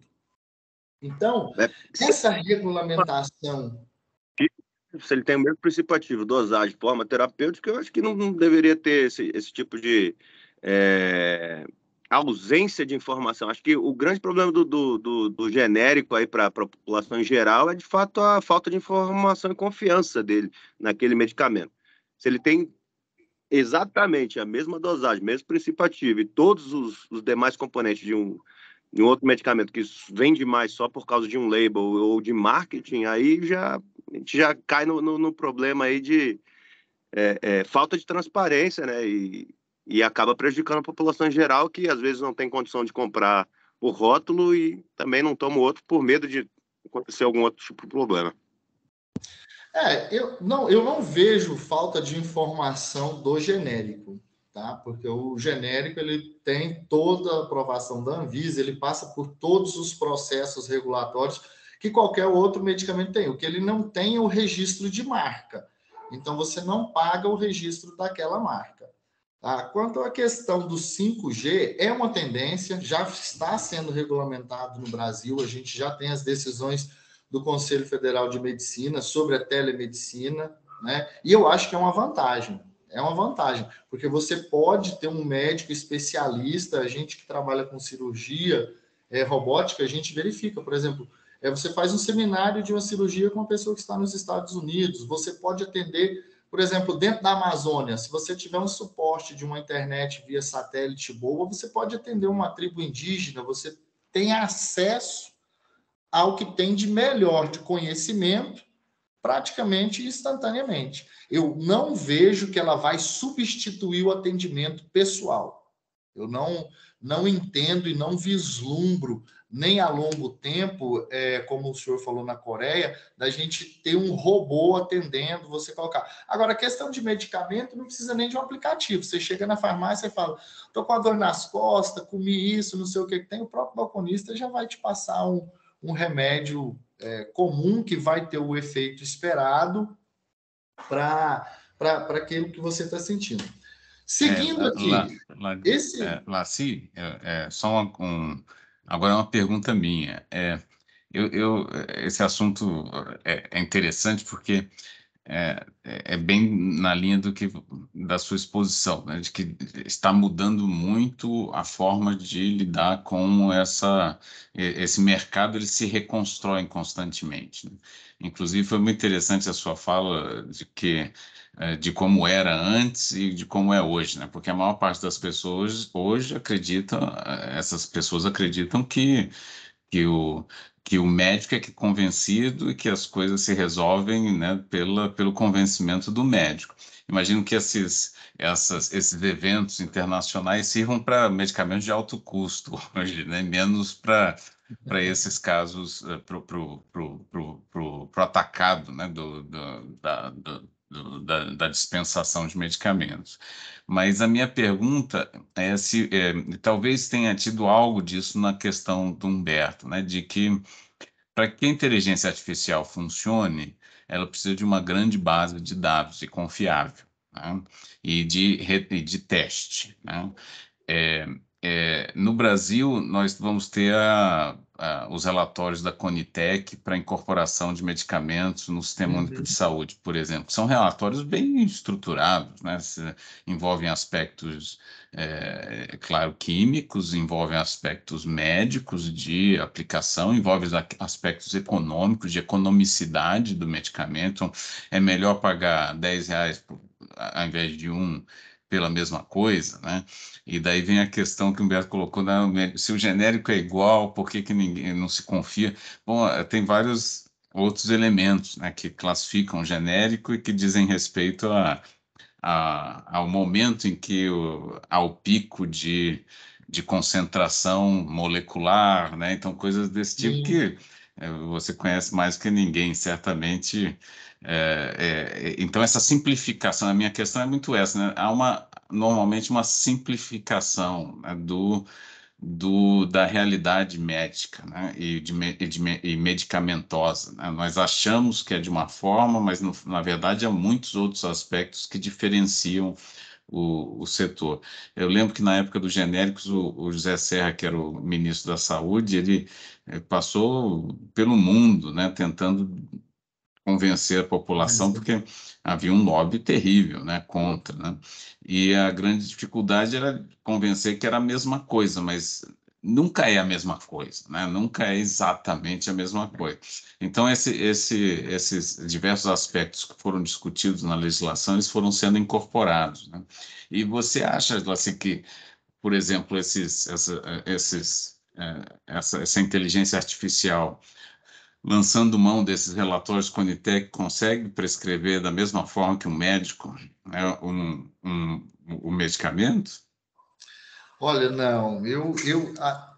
Então, essa regulamentação... Se ele tem o mesmo princípio ativo, dosagem, forma terapêutica, eu acho que não, não deveria ter esse, esse tipo de é, ausência de informação. Acho que o grande problema do, do, do, do genérico aí para a população em geral é, de fato, a falta de informação e confiança dele naquele medicamento. Se ele tem exatamente a mesma dosagem, mesmo princípio ativo e todos os, os demais componentes de um, de um outro medicamento que vende mais só por causa de um label ou de marketing, aí já... a gente já cai no, no, no problema aí de é, é, falta de transparência, né? E, e acaba prejudicando a população em geral, que às vezes não tem condição de comprar por rótulo e também não toma o outro por medo de acontecer algum outro tipo de problema. É, eu não, eu não vejo falta de informação do genérico, tá? Porque o genérico ele tem toda a aprovação da Anvisa, ele passa por todos os processos regulatórios que qualquer outro medicamento tem. O que ele não tem é o registro de marca. Então, você não paga o registro daquela marca. Tá? Quanto à questão do cinco G, é uma tendência, já está sendo regulamentado no Brasil, a gente já tem as decisões do Conselho Federal de Medicina sobre a telemedicina, né? E eu acho que é uma vantagem, é uma vantagem, porque você pode ter um médico especialista, a gente que trabalha com cirurgia é, robótica, a gente verifica, por exemplo, é, você faz um seminário de uma cirurgia com uma pessoa que está nos Estados Unidos, você pode atender, por exemplo, dentro da Amazônia, se você tiver um suporte de uma internet via satélite boa, você pode atender uma tribo indígena, você tem acesso ao que tem de melhor de conhecimento praticamente instantaneamente. Eu não vejo que ela vai substituir o atendimento pessoal. Eu não, não entendo e não vislumbro, nem a longo tempo, é, como o senhor falou na Coreia, da gente ter um robô atendendo, você colocar. Agora, a questão de medicamento não precisa nem de um aplicativo. Você chega na farmácia e fala, estou com a dor nas costas, comi isso, não sei o que tem, o próprio balconista já vai te passar um um remédio é, comum que vai ter o efeito esperado para aquilo que você está sentindo. Seguindo é, aqui, lá, lá, esse... É, Laci, é, é, só uma, um, agora uma pergunta minha. É, eu, eu, esse assunto é, é interessante porque é, é bem na linha do que da sua exposição, né, de que está mudando muito a forma de lidar com essa esse mercado, ele se reconstrói constantemente, né? Inclusive foi muito interessante a sua fala de que é, de como era antes e de como é hoje, né? Porque a maior parte das pessoas hoje acreditam, essas pessoas acreditam que que o, que o médico é que é convencido e que as coisas se resolvem, né, pela, pelo convencimento do médico. Imagino que esses, essas, esses eventos internacionais sirvam para medicamentos de alto custo hoje, né, menos para para esses casos, para o atacado, né, do, do, da, do, do, da, da dispensação de medicamentos. Mas a minha pergunta é se é, talvez tenha tido algo disso na questão do Humberto, né? De que para que a inteligência artificial funcione, ela precisa de uma grande base de dados e confiável, né? E de, re- e de teste, né? É, é, no Brasil, nós vamos ter a- a- os relatórios da Conitec para incorporação de medicamentos no Sistema Único de Uhum. Saúde, por exemplo. São relatórios bem estruturados, né? Se- envolvem aspectos, é, é claro, químicos, envolvem aspectos médicos de aplicação, envolvem a- aspectos econômicos, de economicidade do medicamento. Então, é melhor pagar dez reais por- ao invés de um pela mesma coisa, né? E daí vem a questão que o Humberto colocou, né? Se o genérico é igual, por que que ninguém não se confia? Bom, eh, tem vários outros elementos, né, que classificam o genérico e que dizem respeito a, a- ao momento em que o, ao pico de, de concentração molecular, né? Então, coisas desse tipo Sim. que eh, você conhece mais que ninguém, certamente. É, é, então, essa simplificação, a minha questão é muito essa, né? Há uma, normalmente uma simplificação, né, do, do, da realidade médica, né, e, de, me- e, de me- e medicamentosa, né? Nós achamos que é de uma forma, mas no- na verdade há muitos outros aspectos que diferenciam o, o setor. Eu lembro que na época dos genéricos, o, o José Serra, que era o ministro da Saúde, ele eh, passou pelo mundo, né, tentando convencer a população, porque havia um lobby terrível, né, contra, né? E a grande dificuldade era convencer que era a mesma coisa, mas nunca é a mesma coisa, né? Nunca é exatamente a mesma coisa. Então, esse, esse, esses diversos aspectos que foram discutidos na legislação, eles foram sendo incorporados, né? E você acha, assim, que, por exemplo, esses, essa, esses, eh, essa, essa inteligência artificial lançando mão desses relatórios Conitec, consegue prescrever da mesma forma que um médico, né, um, um, o medicamento? Olha, não, eu, eu a-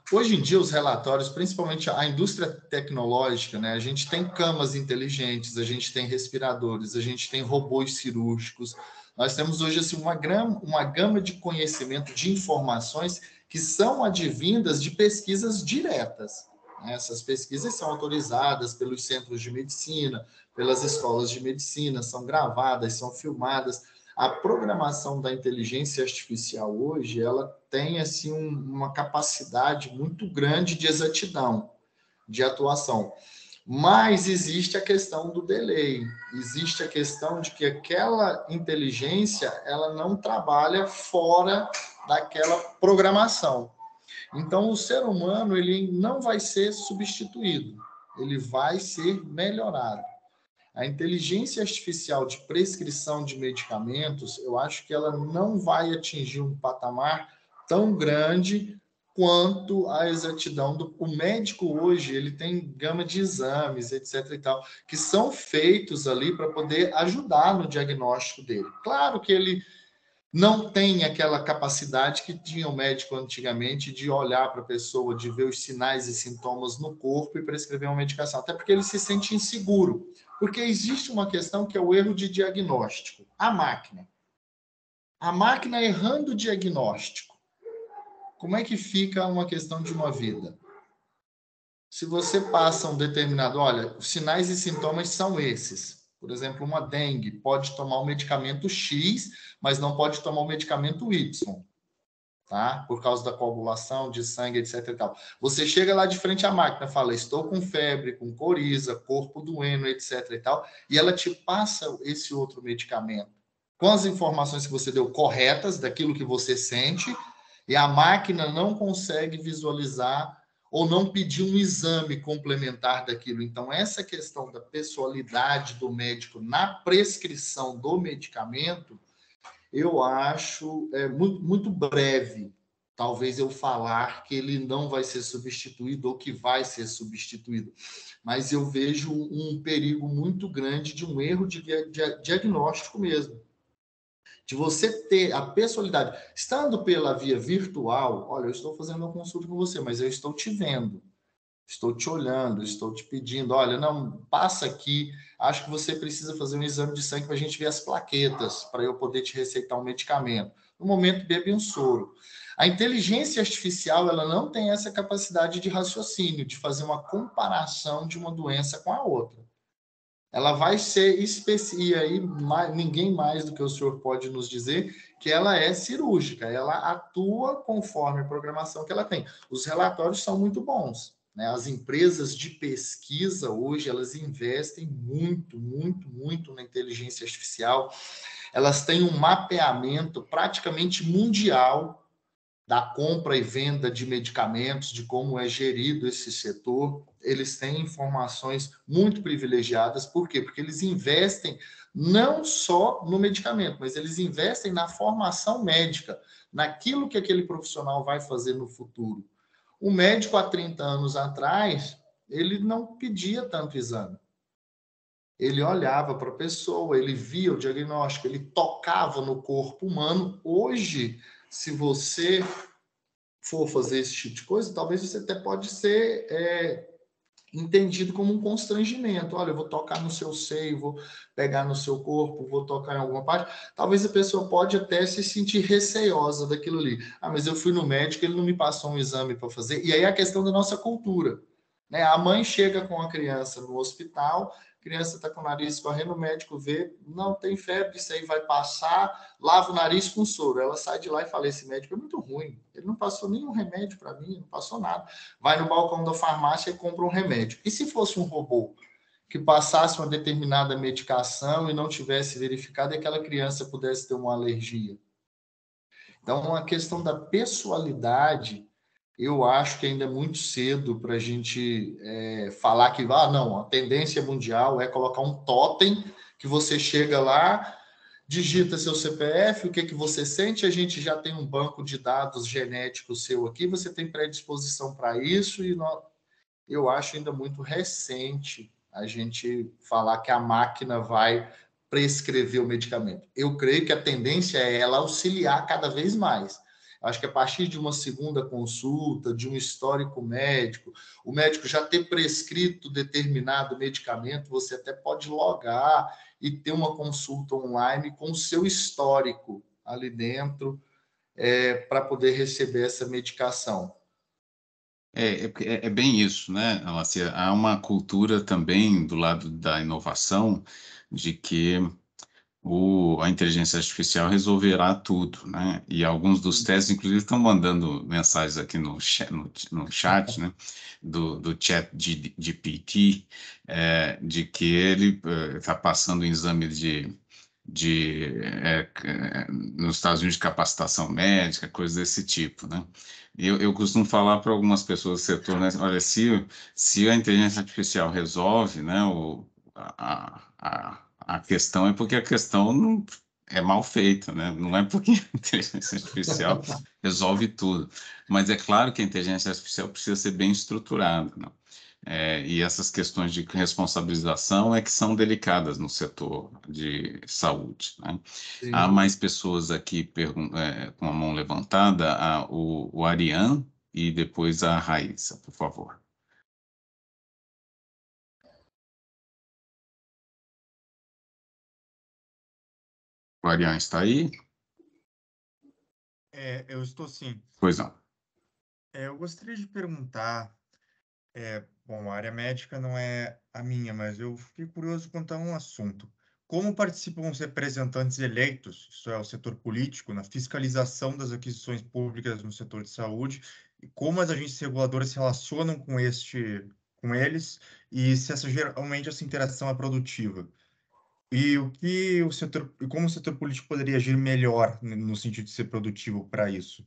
Hoje em dia, os relatórios, principalmente a indústria tecnológica, né? A gente tem camas inteligentes, a gente tem respiradores, a gente tem robôs cirúrgicos. Nós temos hoje assim, uma, gram, uma gama de conhecimento, de informações que são advindas de pesquisas diretas. Essas pesquisas são autorizadas pelos centros de medicina, pelas escolas de medicina, são gravadas, são filmadas. A programação da inteligência artificial hoje, ela tem assim, um, uma capacidade muito grande de exatidão, de atuação. Mas existe a questão do delay, existe a questão de que aquela inteligência ela não trabalha fora daquela programação. Então, o ser humano ele não vai ser substituído, ele vai ser melhorado. A inteligência artificial de prescrição de medicamentos, eu acho que ela não vai atingir um patamar tão grande quanto a exatidão do o médico hoje. Ele tem gama de exames, etc e tal, que são feitos ali para poder ajudar no diagnóstico dele. Claro que ele não tem aquela capacidade que tinha o médico antigamente de olhar para a pessoa, de ver os sinais e sintomas no corpo e prescrever uma medicação, até porque ele se sente inseguro. Porque existe uma questão que é o erro de diagnóstico. A máquina. A máquina errando o diagnóstico. Como é que fica uma questão de uma vida? Se você passa um determinado... Olha, os sinais e sintomas são esses. Por exemplo, uma dengue pode tomar o medicamento X, mas não pode tomar o medicamento Y, tá? Por causa da coagulação de sangue, etc e tal. Você chega lá de frente à máquina, fala, estou com febre, com coriza, corpo doendo, etc e tal, e ela te passa esse outro medicamento com as informações que você deu corretas, daquilo que você sente, e a máquina não consegue visualizar ou não pedir um exame complementar daquilo. Então, essa questão da pessoalidade do médico na prescrição do medicamento, eu acho é, muito, muito breve, talvez eu falar que ele não vai ser substituído ou que vai ser substituído. Mas eu vejo um perigo muito grande de um erro de, de diagnóstico mesmo. De você ter a personalidade, estando pela via virtual, olha, eu estou fazendo uma consulta com você, mas eu estou te vendo, estou te olhando, estou te pedindo, olha, não, passa aqui, acho que você precisa fazer um exame de sangue para a gente ver as plaquetas, para eu poder te receitar um medicamento. No momento, bebe um soro. A inteligência artificial, ela não tem essa capacidade de raciocínio, de fazer uma comparação de uma doença com a outra. Ela vai ser específica, e aí mais, ninguém mais do que o senhor pode nos dizer que ela é cirúrgica, ela atua conforme a programação que ela tem. Os relatórios são muito bons, né? As empresas de pesquisa hoje, elas investem muito, muito, muito na inteligência artificial, elas têm um mapeamento praticamente mundial da compra e venda de medicamentos, de como é gerido esse setor. Eles têm informações muito privilegiadas. Por quê? Porque eles investem não só no medicamento, mas eles investem na formação médica, naquilo que aquele profissional vai fazer no futuro. O médico, há trinta anos atrás, ele não pedia tanto exame. Ele olhava para a pessoa, ele via o diagnóstico, ele tocava no corpo humano. Hoje, se você for fazer esse tipo de coisa, talvez você até pode ser é, entendido como um constrangimento. Olha, eu vou tocar no seu seio, vou pegar no seu corpo, vou tocar em alguma parte. Talvez a pessoa pode até se sentir receosa daquilo ali. Ah, mas eu fui no médico, ele não me passou um exame para fazer. E aí a questão da nossa cultura, né? A mãe chega com a criança no hospital, a criança está com o nariz correndo, o médico vê, não tem febre, isso aí vai passar, lava o nariz com soro. Ela sai de lá e fala, esse médico é muito ruim, ele não passou nenhum remédio para mim, não passou nada. Vai no balcão da farmácia e compra um remédio. E se fosse um robô que passasse uma determinada medicação e não tivesse verificado e aquela criança pudesse ter uma alergia? Então, a questão da pessoalidade, eu acho que ainda é muito cedo para a gente é, falar que, ah, não, a tendência mundial é colocar um totem que você chega lá, digita seu C P F, o que, que você sente, a gente já tem um banco de dados genéticos seu aqui, você tem predisposição para isso, e nós, eu acho ainda muito recente a gente falar que a máquina vai prescrever o medicamento. Eu creio que a tendência é ela auxiliar cada vez mais. Acho que a partir de uma segunda consulta, de um histórico médico, o médico já ter prescrito determinado medicamento, você até pode logar e ter uma consulta online com o seu histórico ali dentro, é, para poder receber essa medicação. É, é, é bem isso, né, Alacir? Há uma cultura também do lado da inovação de que o, a inteligência artificial resolverá tudo, né? E alguns dos testes, inclusive, estão mandando mensagens aqui no, chat, no, no chat, né? Do, do chat G P T, é, de que ele está passando um exame de, de é, é, nos Estados Unidos, de capacitação médica, coisas desse tipo, né? Eu, eu costumo falar para algumas pessoas do setor, né? Olha, se, se a inteligência artificial resolve, né, o, a, a, a questão é porque a questão não é mal feita, né? Não é porque a inteligência artificial resolve tudo. Mas é claro que a inteligência artificial precisa ser bem estruturada, né? É, e essas questões de responsabilização é que são delicadas no setor de saúde, né? Há Sim. mais pessoas aqui pergun- é, com a mão levantada, a, o, o Ariane e depois a Raíssa, por favor. O Ariane está aí? É, eu estou sim. Pois não. É, eu gostaria de perguntar, é, bom, a área médica não é a minha, mas eu fiquei curioso quanto a um assunto. Como participam os representantes eleitos, isso é, o setor político, na fiscalização das aquisições públicas no setor de saúde, e como as agências reguladoras se relacionam com este, com eles, e se essa, geralmente essa interação é produtiva? E o que o setor, e como o setor político poderia agir melhor no no sentido de ser produtivo para isso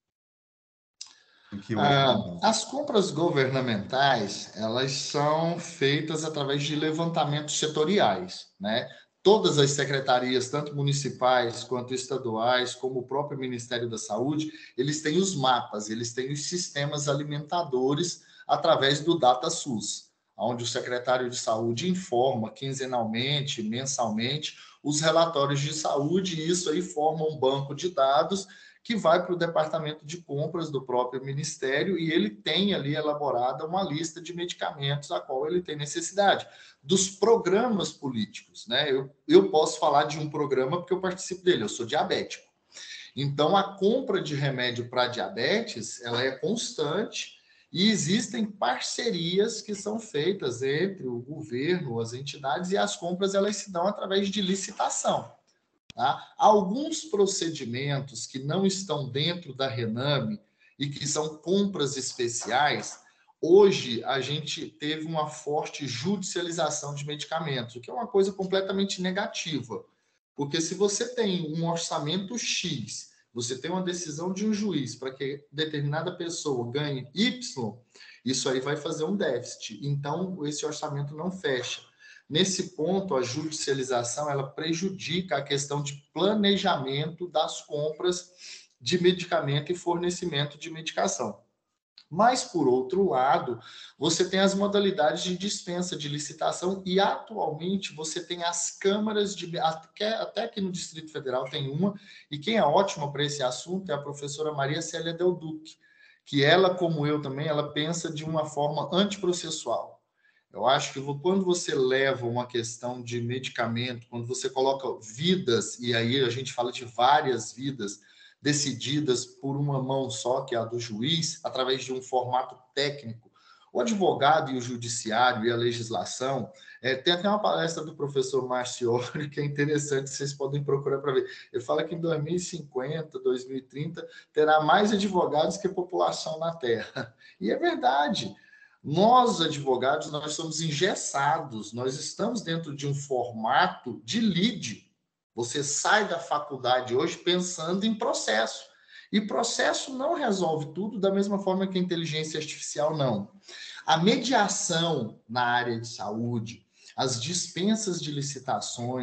do que hoje no Ah, momento? as compras governamentais, elas são feitas através de levantamentos setoriais, né? Todas as secretarias, tanto municipais quanto estaduais, como o próprio Ministério da Saúde, eles têm os mapas, eles têm os sistemas alimentadores através do DataSUS, onde o secretário de Saúde informa quinzenalmente, mensalmente, os relatórios de saúde, e isso aí forma um banco de dados que vai para o departamento de compras do próprio ministério e ele tem ali elaborada uma lista de medicamentos a qual ele tem necessidade. Dos programas políticos, né? Eu, eu posso falar de um programa porque eu participo dele, eu sou diabético. Então, a compra de remédio para diabetes, ela é constante e existem parcerias que são feitas entre o governo, as entidades, e as compras elas se dão através de licitação. Tá? Alguns procedimentos que não estão dentro da Rename e que são compras especiais, hoje a gente teve uma forte judicialização de medicamentos, o que é uma coisa completamente negativa. Porque se você tem um orçamento X, você tem uma decisão de um juiz para que determinada pessoa ganhe Y, isso aí vai fazer um déficit. Então, esse orçamento não fecha. Nesse ponto, a judicialização ela prejudica a questão de planejamento das compras de medicamento e fornecimento de medicação. Mas, por outro lado, você tem as modalidades de dispensa de licitação e, atualmente, você tem as câmaras de... Até aqui no Distrito Federal tem uma, e quem é ótima para esse assunto é a professora Maria Célia Del Duque, que ela, como eu também, ela pensa de uma forma antiprocessual. Eu acho que quando você leva uma questão de medicamento, quando você coloca vidas, e aí a gente fala de várias vidas decididas por uma mão só, que é a do juiz, através de um formato técnico, o advogado e o judiciário e a legislação, é, tem até uma palestra do professor Marciori que é interessante, vocês podem procurar para ver. Ele fala que em dois mil e cinquenta, dois mil e trinta, terá mais advogados que população na Terra. E é verdade. Nós, advogados, nós somos engessados, nós estamos dentro de um formato de lide. Você sai da faculdade hoje pensando em processo. E processo não resolve tudo da mesma forma que a inteligência artificial não. A mediação na área de saúde, as dispensas de licitações,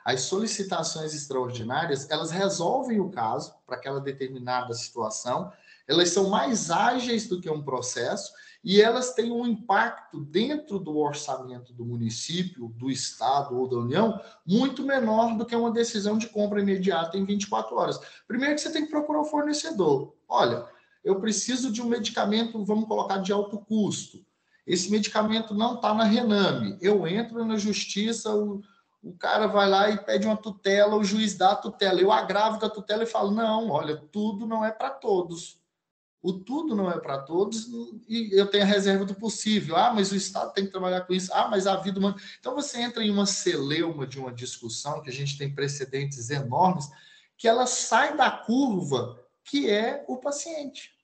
As solicitações extraordinárias, elas resolvem o caso para aquela determinada situação, elas são mais ágeis do que um processo e elas têm um impacto dentro do orçamento do município, do estado ou da União muito menor do que uma decisão de compra imediata em vinte e quatro horas. Primeiro que você tem que procurar o fornecedor. Olha, eu preciso de um medicamento, vamos colocar, de alto custo. Esse medicamento não está na Rename. Eu entro na justiça, o, o cara vai lá e pede uma tutela, o juiz dá a tutela. Eu agravo da tutela e falo, não, olha, tudo não é para todos. O tudo não é para todos e eu tenho a reserva do possível. Ah, mas o Estado tem que trabalhar com isso. Ah, mas a vida humana... Então, você entra em uma celeuma de uma discussão, que a gente tem precedentes enormes, que ela sai da curva que é o paciente,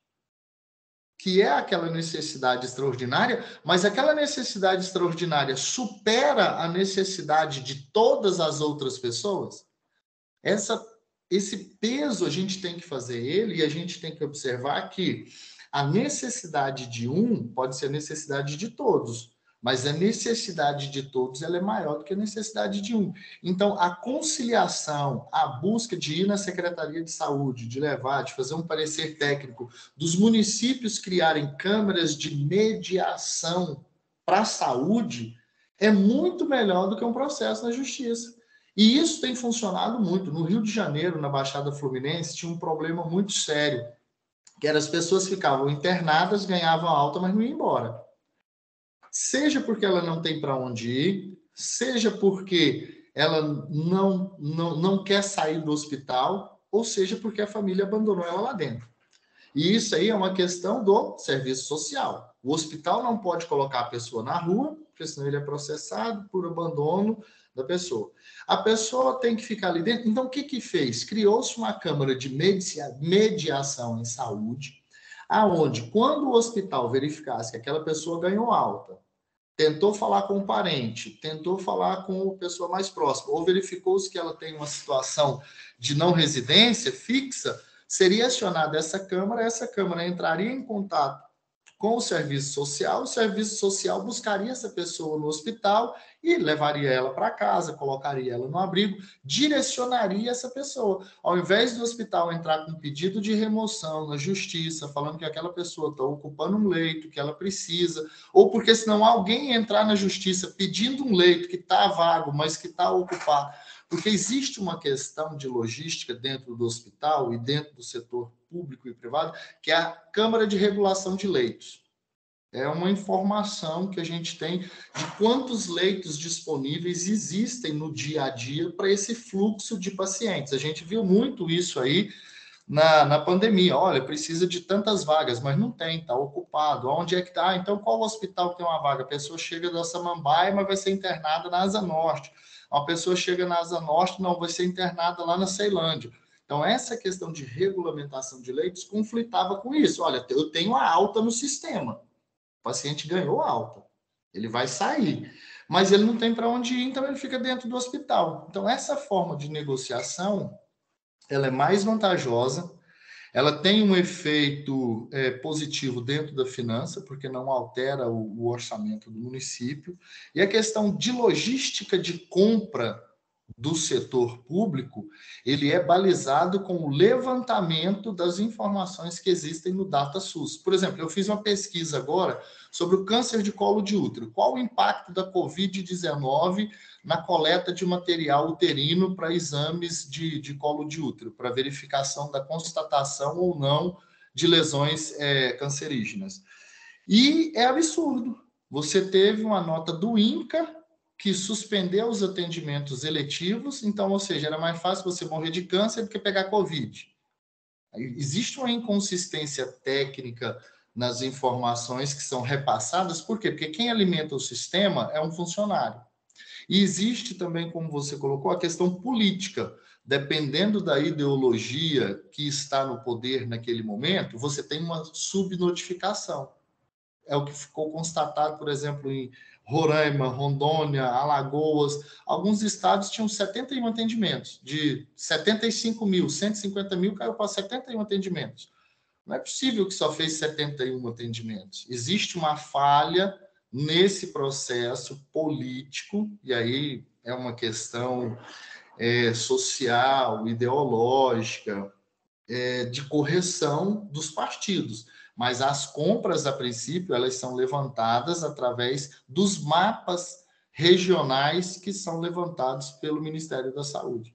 que é aquela necessidade extraordinária, mas aquela necessidade extraordinária supera a necessidade de todas as outras pessoas. Essa, esse peso a gente tem que fazer ele e a gente tem que observar que a necessidade de um pode ser a necessidade de todos, mas a necessidade de todos ela é maior do que a necessidade de um. Então, a conciliação, a busca de ir na Secretaria de Saúde, de levar, de fazer um parecer técnico, dos municípios criarem câmaras de mediação para a saúde, é muito melhor do que um processo na justiça. E isso tem funcionado muito. No Rio de Janeiro, na Baixada Fluminense, tinha um problema muito sério, que era as pessoas ficavam internadas, ganhavam alta, mas não iam embora. Seja porque ela não tem para onde ir, seja porque ela não, não, não quer sair do hospital, ou seja porque a família abandonou ela lá dentro. E isso aí é uma questão do serviço social. O hospital não pode colocar a pessoa na rua, porque senão ele é processado por abandono da pessoa. A pessoa tem que ficar ali dentro. Então, o que que fez? Criou-se uma câmara de mediação em saúde, aonde, quando o hospital verificasse que aquela pessoa ganhou alta, tentou falar com o parente, tentou falar com a pessoa mais próxima, ou verificou-se que ela tem uma situação de não residência fixa, seria acionada essa Câmara, essa Câmara entraria em contato com o serviço social, o serviço social buscaria essa pessoa no hospital e levaria ela para casa, colocaria ela no abrigo, direcionaria essa pessoa. Ao invés do hospital entrar com um pedido de remoção na justiça, falando que aquela pessoa está ocupando um leito, que ela precisa, ou porque senão alguém entrar na justiça pedindo um leito que está vago, mas que está ocupado, porque existe uma questão de logística dentro do hospital e dentro do setor público e privado, que é a Câmara de Regulação de Leitos. É uma informação que a gente tem de quantos leitos disponíveis existem no dia a dia para esse fluxo de pacientes. A gente viu muito isso aí na, na pandemia. Olha, precisa de tantas vagas, mas não tem, está ocupado. Onde é que está? Ah, então, qual hospital tem uma vaga? A pessoa chega da Samambaia, mas vai ser internada na Asa Norte. Uma pessoa chega na Asa Norte, não, vai ser internada lá na Ceilândia. Então, essa questão de regulamentação de leitos conflitava com isso. Olha, eu tenho a alta no sistema. O paciente ganhou alta. Ele vai sair. Mas ele não tem para onde ir, então ele fica dentro do hospital. Então, essa forma de negociação, ela é mais vantajosa. Ela tem um efeito é, positivo dentro da finança, porque não altera o, o orçamento do município. E a questão de logística de compra do setor público, ele é balizado com o levantamento das informações que existem no DataSUS. Por exemplo, eu fiz uma pesquisa agora sobre o câncer de colo de útero. Qual o impacto da covid dezenove na coleta de material uterino para exames de, de colo de útero, para verificação da constatação ou não de lesões é, cancerígenas. E é absurdo. Você teve uma nota do INCA que suspendeu os atendimentos eletivos, então, ou seja, era mais fácil você morrer de câncer do que pegar Covid. Existe uma inconsistência técnica nas informações que são repassadas, por quê? Porque quem alimenta o sistema é um funcionário. E existe também, como você colocou, a questão política. Dependendo da ideologia que está no poder naquele momento, você tem uma subnotificação. É o que ficou constatado, por exemplo, em Roraima, Rondônia, Alagoas. Alguns estados tinham setenta e um atendimentos. De setenta e cinco mil, cento e cinquenta mil caiu para setenta e um atendimentos. Não é possível que só fez setenta e um atendimentos. Existe uma falha nesse processo político, e aí é uma questão é, social, ideológica, é, de correção dos partidos. Mas as compras, a princípio, elas são levantadas através dos mapas regionais que são levantados pelo Ministério da Saúde.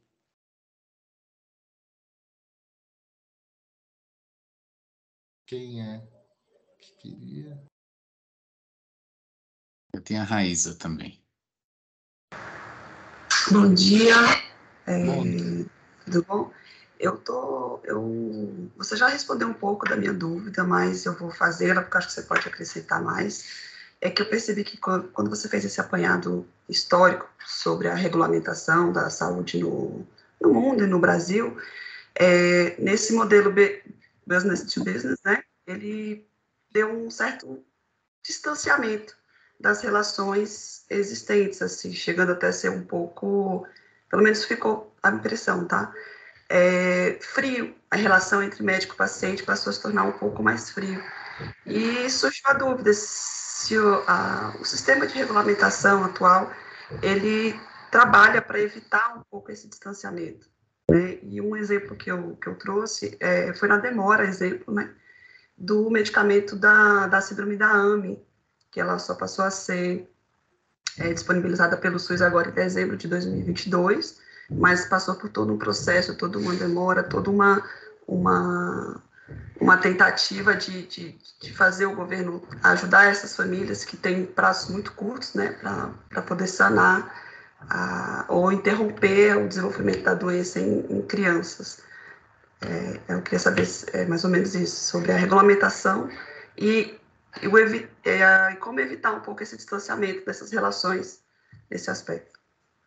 Quem é que queria? Eu tenho a Raíza também. Bom dia. É, Bom. Tudo bom? Eu tô, eu, você já respondeu um pouco da minha dúvida, mas eu vou fazê-la porque acho que você pode acrescentar mais. É que eu percebi que quando, quando você fez esse apanhado histórico sobre a regulamentação da saúde no, no mundo e no Brasil, é, nesse modelo B, business to business, né, ele deu um certo distanciamento das relações existentes, assim, chegando até a ser um pouco, pelo menos ficou a impressão, tá? É, frio, a relação entre médico e paciente passou a se tornar um pouco mais frio. E surgiu a dúvida se o, a, o sistema de regulamentação atual, ele trabalha para evitar um pouco esse distanciamento. Né? E um exemplo que eu, que eu trouxe é, foi na demora, exemplo, né, do medicamento da, da síndrome da A M E, que ela só passou a ser é, disponibilizada pelo SUS agora em dezembro de dois mil e vinte e dois, mas passou por todo um processo, toda uma demora, toda uma, uma, uma tentativa de, de, de fazer o governo ajudar essas famílias que têm prazos muito curtos, né, para poder sanar a, ou interromper o desenvolvimento da doença em, em crianças. É, eu queria saber é, mais ou menos isso, sobre a regulamentação e, e, o evi é, e como evitar um pouco esse distanciamento dessas relações nesse aspecto.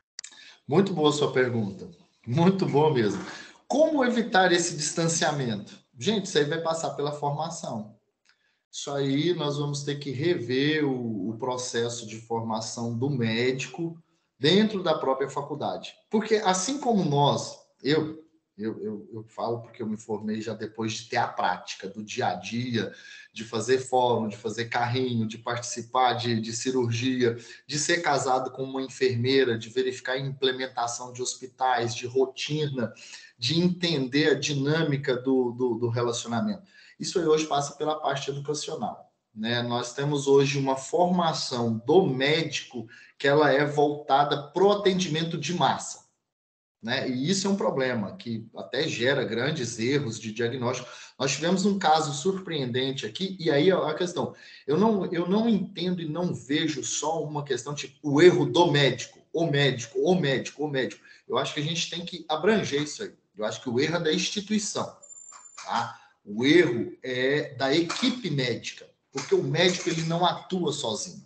Muito boa sua pergunta. Muito boa mesmo. Como evitar esse distanciamento? Gente, isso aí vai passar pela formação. Isso aí nós vamos ter que rever o, o processo de formação do médico dentro da própria faculdade. Porque assim como nós, eu, eu, eu, eu falo porque eu me formei já depois de ter a prática do dia a dia, de fazer fórum, de fazer carrinho, de participar de, de cirurgia, de ser casado com uma enfermeira, de verificar a implementação de hospitais, de rotina, de entender a dinâmica do, do, do relacionamento. Isso aí hoje passa pela parte educacional, né? Nós temos hoje uma formação do médico que ela é voltada para o atendimento de massa, né? E isso é um problema que até gera grandes erros de diagnóstico. Nós tivemos um caso surpreendente aqui, e aí a questão, eu não, eu não entendo e não vejo só uma questão tipo o erro do médico, o médico, o médico, o médico. Eu acho que a gente tem que abranger isso aí. Eu acho que o erro é da instituição, tá? O erro é da equipe médica, porque o médico ele não atua sozinho.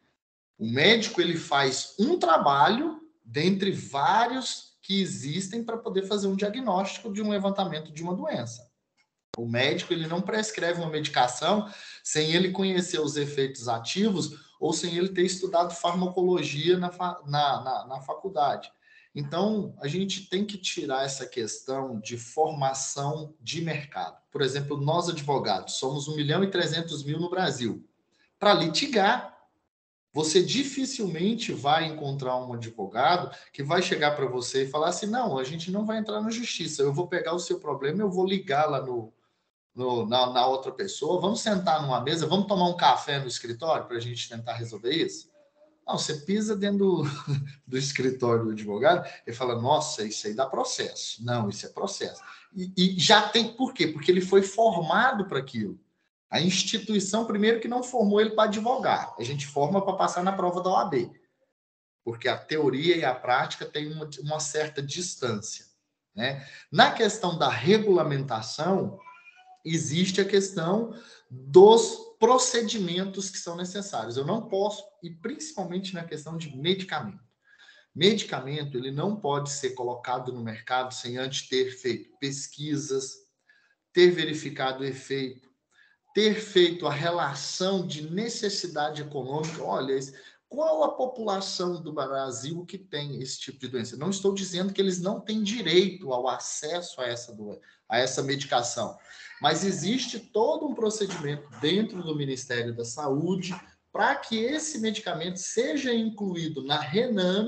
O médico ele faz um trabalho dentre vários que existem para poder fazer um diagnóstico de um levantamento de uma doença. O médico ele não prescreve uma medicação sem ele conhecer os efeitos ativos ou sem ele ter estudado farmacologia na, na, na, na faculdade. Então, a gente tem que tirar essa questão de formação de mercado. Por exemplo, nós advogados somos um milhão e trezentos mil no Brasil. Para litigar, você dificilmente vai encontrar um advogado que vai chegar para você e falar assim, não, a gente não vai entrar na justiça, eu vou pegar o seu problema, eu vou ligar lá no, no, na, na outra pessoa, vamos sentar numa mesa, vamos tomar um café no escritório para a gente tentar resolver isso? Não, você pisa dentro do, do escritório do advogado e fala, nossa, isso aí dá processo. Não, isso é processo. E, e já tem, por quê? Porque ele foi formado para aquilo. A instituição, primeiro, que não formou ele para advogar. A gente forma para passar na prova da O A B. Porque a teoria e a prática têm uma, uma certa distância, né? Na questão da regulamentação, existe a questão dos procedimentos que são necessários. Eu não posso, e principalmente na questão de medicamento. Medicamento, ele não pode ser colocado no mercado sem antes ter feito pesquisas, ter verificado o efeito, ter feito a relação de necessidade econômica. Olha, qual a população do Brasil que tem esse tipo de doença? Não estou dizendo que eles não têm direito ao acesso a essa, a essa medicação, mas existe todo um procedimento dentro do Ministério da Saúde para que esse medicamento seja incluído na RENAME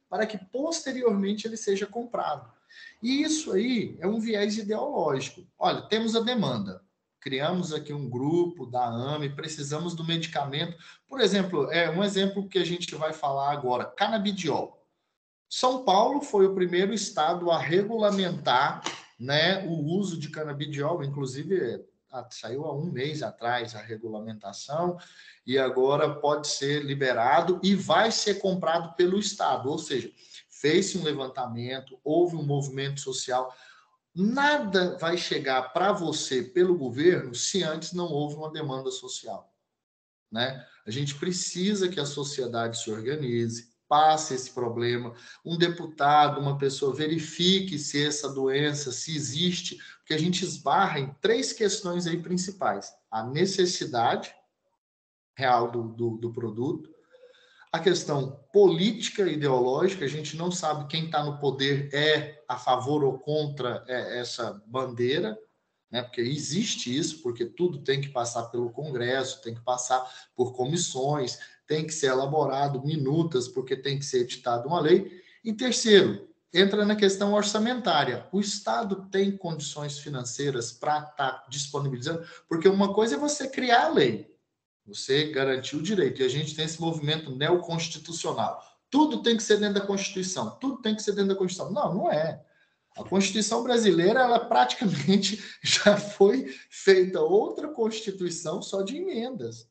para que posteriormente ele seja comprado. E isso aí é um viés ideológico. Olha, temos a demanda. Criamos aqui um grupo da A M E, precisamos do medicamento. Por exemplo, é um exemplo que a gente vai falar agora, canabidiol. São Paulo foi o primeiro estado a regulamentar, né, o uso de canabidiol, inclusive saiu há um mês atrás a regulamentação, e agora pode ser liberado e vai ser comprado pelo estado, ou seja, fez-se um levantamento, houve um movimento social. Nada vai chegar para você pelo governo se antes não houve uma demanda social, né? A gente precisa que a sociedade se organize, passe esse problema, um deputado, uma pessoa verifique se essa doença, se existe, porque a gente esbarra em três questões aí principais: a necessidade real do, do, do produto, a questão política ideológica, a gente não sabe quem está no poder é a favor ou contra essa bandeira, né? Porque existe isso, porque tudo tem que passar pelo Congresso, tem que passar por comissões, tem que ser elaborado minutas, porque tem que ser editada uma lei. E terceiro, entra na questão orçamentária. O Estado tem condições financeiras para estar tá disponibilizando? Porque uma coisa é você criar a lei, você garantiu o direito, e a gente tem esse movimento neoconstitucional. Tudo tem que ser dentro da Constituição, tudo tem que ser dentro da Constituição. Não, não é. A Constituição brasileira, ela praticamente já foi feita outra Constituição só de emendas,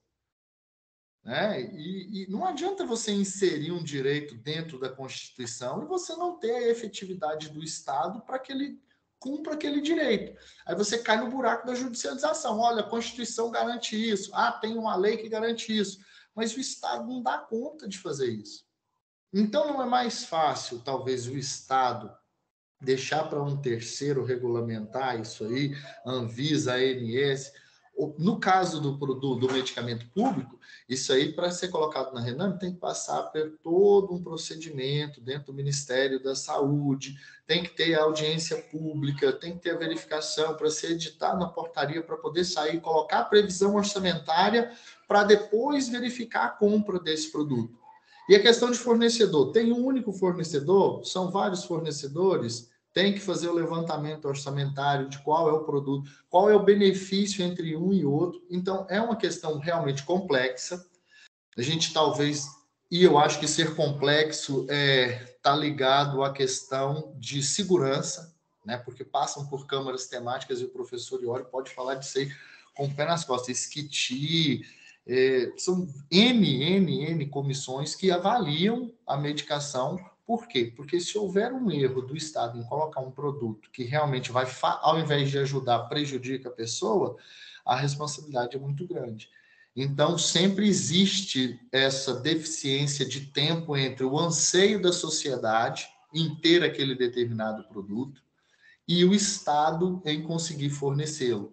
né? E, e não adianta você inserir um direito dentro da Constituição e você não ter a efetividade do Estado para que ele cumpra aquele direito. Aí você cai no buraco da judicialização. Olha, a Constituição garante isso. Ah, tem uma lei que garante isso. Mas o Estado não dá conta de fazer isso. Então, não é mais fácil, talvez, o Estado deixar para um terceiro regulamentar isso aí, Anvisa, A N S. No caso do, do, do medicamento público, isso aí, para ser colocado na Rename, tem que passar por todo um procedimento dentro do Ministério da Saúde, tem que ter audiência pública, tem que ter a verificação para ser editado na portaria, para poder sair, colocar a previsão orçamentária, para depois verificar a compra desse produto. E a questão de fornecedor, tem um único fornecedor? São vários fornecedores? Tem que fazer o levantamento orçamentário de qual é o produto, qual é o benefício entre um e outro. Então, é uma questão realmente complexa. A gente talvez, e eu acho que ser complexo está é, tá ligado à questão de segurança, né? Porque passam por câmaras temáticas e o professor Iori pode falar disso aí com o pé nas costas. Esquiti, é, são N, N, N comissões que avaliam a medicação. Por quê? Porque se houver um erro do Estado em colocar um produto que realmente vai, ao invés de ajudar, prejudica a pessoa, a responsabilidade é muito grande. Então, sempre existe essa deficiência de tempo entre o anseio da sociedade em ter aquele determinado produto e o Estado em conseguir fornecê-lo.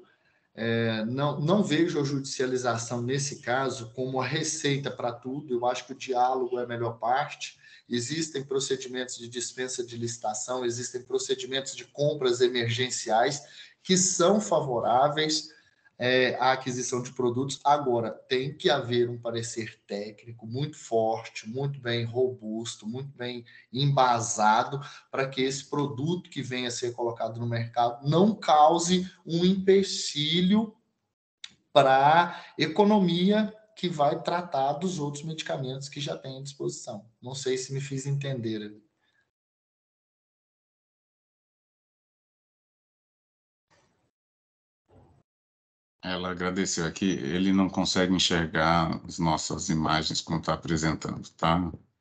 É, não, não vejo a judicialização nesse caso como a receita para tudo. Eu acho que o diálogo é a melhor parte. Existem procedimentos de dispensa de licitação, existem procedimentos de compras emergenciais que são favoráveis é, à aquisição de produtos. Agora, tem que haver um parecer técnico muito forte, muito bem robusto, muito bem embasado, para que esse produto que venha a ser colocado no mercado não cause um empecilho para a economia que vai tratar dos outros medicamentos que já tem à disposição. Não sei se me fiz entender. Ela agradeceu aqui. Ele não consegue enxergar as nossas imagens quando está apresentando, tá?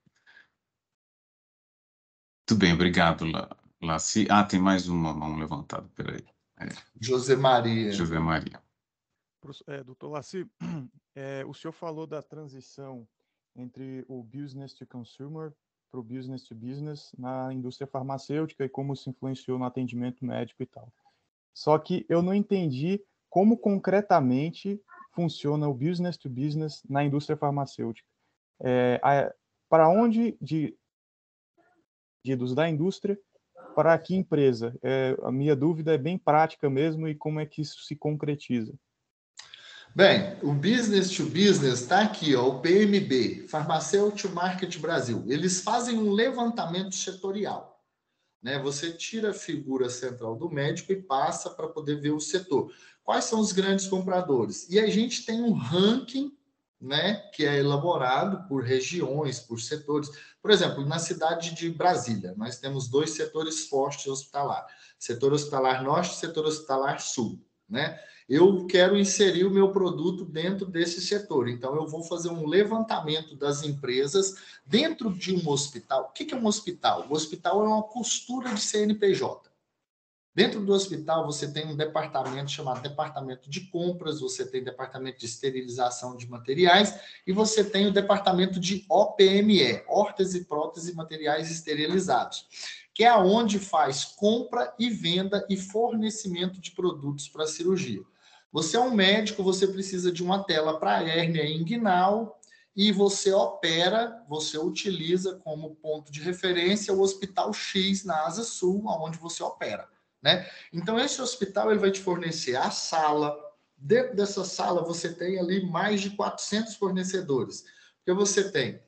Tudo bem, obrigado, Laci. Ah, tem mais uma mão levantada, peraí. É. José Maria. José Maria. É, doutor Laci, é, o senhor falou da transição entre o business to consumer para o business to business na indústria farmacêutica e como isso influenciou no atendimento médico e tal. Só que eu não entendi como concretamente funciona o business to business na indústria farmacêutica. É, para onde de, de da indústria, para que empresa? É, a minha dúvida é bem prática mesmo, e como é que isso se concretiza? Bem, o Business to Business está aqui, ó, o P M B, Pharmaceutical Market Brasil. Eles fazem um levantamento setorial, né? Você tira a figura central do médico e passa para poder ver o setor. Quais são os grandes compradores? E a gente tem um ranking, né, que é elaborado por regiões, por setores. Por exemplo, na cidade de Brasília, nós temos dois setores fortes hospitalar. Setor hospitalar norte e setor hospitalar sul, né? Eu quero inserir o meu produto dentro desse setor. Então, eu vou fazer um levantamento das empresas dentro de um hospital. O que é um hospital? O hospital é uma costura de C N P J. Dentro do hospital, você tem um departamento chamado departamento de compras, você tem departamento de esterilização de materiais e você tem o departamento de O P M E, órtese, prótese e materiais esterilizados, que é onde faz compra e venda e fornecimento de produtos para cirurgia. Você é um médico, você precisa de uma tela para hérnia inguinal e você opera, você utiliza como ponto de referência o Hospital X na Asa Sul, onde você opera, né? Então, esse hospital ele vai te fornecer a sala. Dentro dessa sala, você tem ali mais de quatrocentos fornecedores. Porque você tem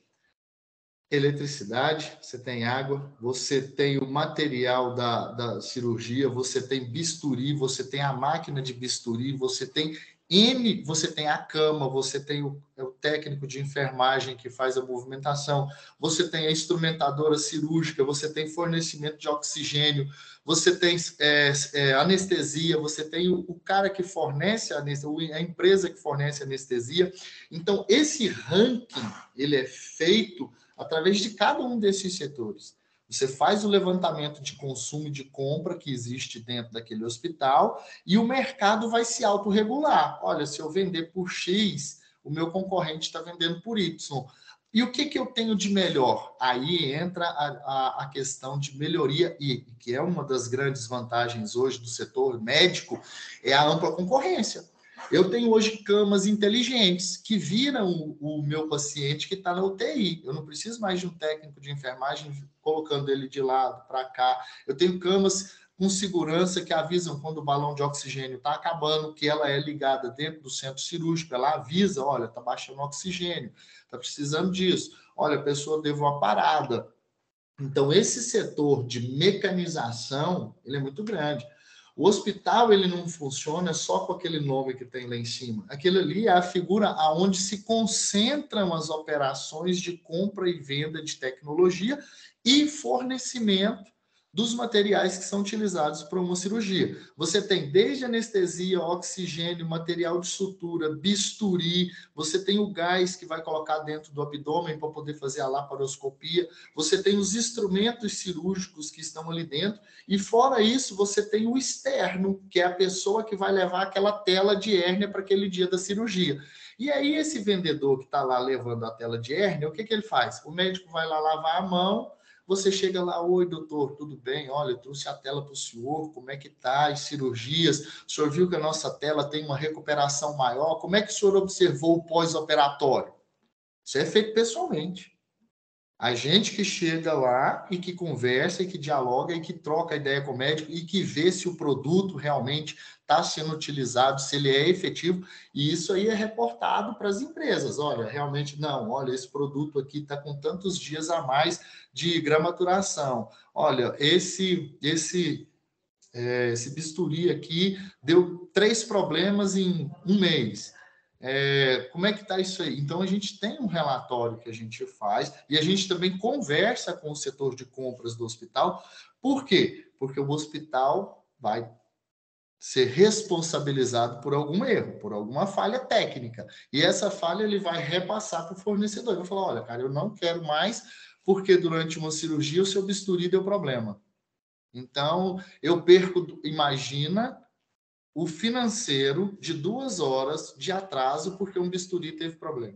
eletricidade, você tem água, você tem o material da, da cirurgia, você tem bisturi, você tem a máquina de bisturi, você tem N, você tem a cama, você tem o, o técnico de enfermagem que faz a movimentação, você tem a instrumentadora cirúrgica, você tem fornecimento de oxigênio, você tem é, é, anestesia, você tem o, o cara que fornece a anestesia, a empresa que fornece a anestesia. Então, esse ranking, ele é feito através de cada um desses setores. Você faz o levantamento de consumo e de compra que existe dentro daquele hospital e o mercado vai se autorregular. Olha, se eu vender por X, o meu concorrente está vendendo por Y. E o que, que eu tenho de melhor? Aí entra a, a, a questão de melhoria, e que é uma das grandes vantagens hoje do setor médico, é a ampla concorrência. Eu tenho hoje camas inteligentes que viram o, o meu paciente que está na U T I. Eu não preciso mais de um técnico de enfermagem colocando ele de lado para cá. Eu tenho camas com segurança que avisam quando o balão de oxigênio está acabando, que ela é ligada dentro do centro cirúrgico. Ela avisa, olha, está baixando o oxigênio, está precisando disso. Olha, a pessoa deu uma parada. Então, esse setor de mecanização, ele é muito grande. O hospital, ele não funciona só com aquele nome que tem lá em cima. Aquilo ali é a figura aonde se concentram as operações de compra e venda de tecnologia e fornecimento dos materiais que são utilizados para uma cirurgia. Você tem desde anestesia, oxigênio, material de sutura, bisturi, você tem o gás que vai colocar dentro do abdômen para poder fazer a laparoscopia, você tem os instrumentos cirúrgicos que estão ali dentro, e fora isso, você tem o externo, que é a pessoa que vai levar aquela tela de hérnia para aquele dia da cirurgia. E aí, esse vendedor que está lá levando a tela de hérnia, o que, que ele faz? O médico vai lá lavar a mão, você chega lá, oi, doutor, tudo bem? Olha, eu trouxe a tela para o senhor, como é que tá as cirurgias? O senhor viu que a nossa tela tem uma recuperação maior? Como é que o senhor observou o pós-operatório? Isso é feito pessoalmente. A gente que chega lá e que conversa e que dialoga e que troca ideia com o médico e que vê se o produto realmente está sendo utilizado, se ele é efetivo, e isso aí é reportado para as empresas. Olha, realmente não, olha, esse produto aqui está com tantos dias a mais de gramaturação. Olha, esse, esse, é, esse bisturi aqui deu três problemas em um mês. É, como é que está isso aí? Então, a gente tem um relatório que a gente faz e a gente também conversa com o setor de compras do hospital. Por quê? Porque o hospital vai ser responsabilizado por algum erro, por alguma falha técnica. E essa falha ele vai repassar para o fornecedor. Ele vai falar, olha, cara, eu não quero mais porque durante uma cirurgia o seu bisturi deu problema. Então, eu perco, imagina, o financeiro de duas horas de atraso porque um bisturi teve problema.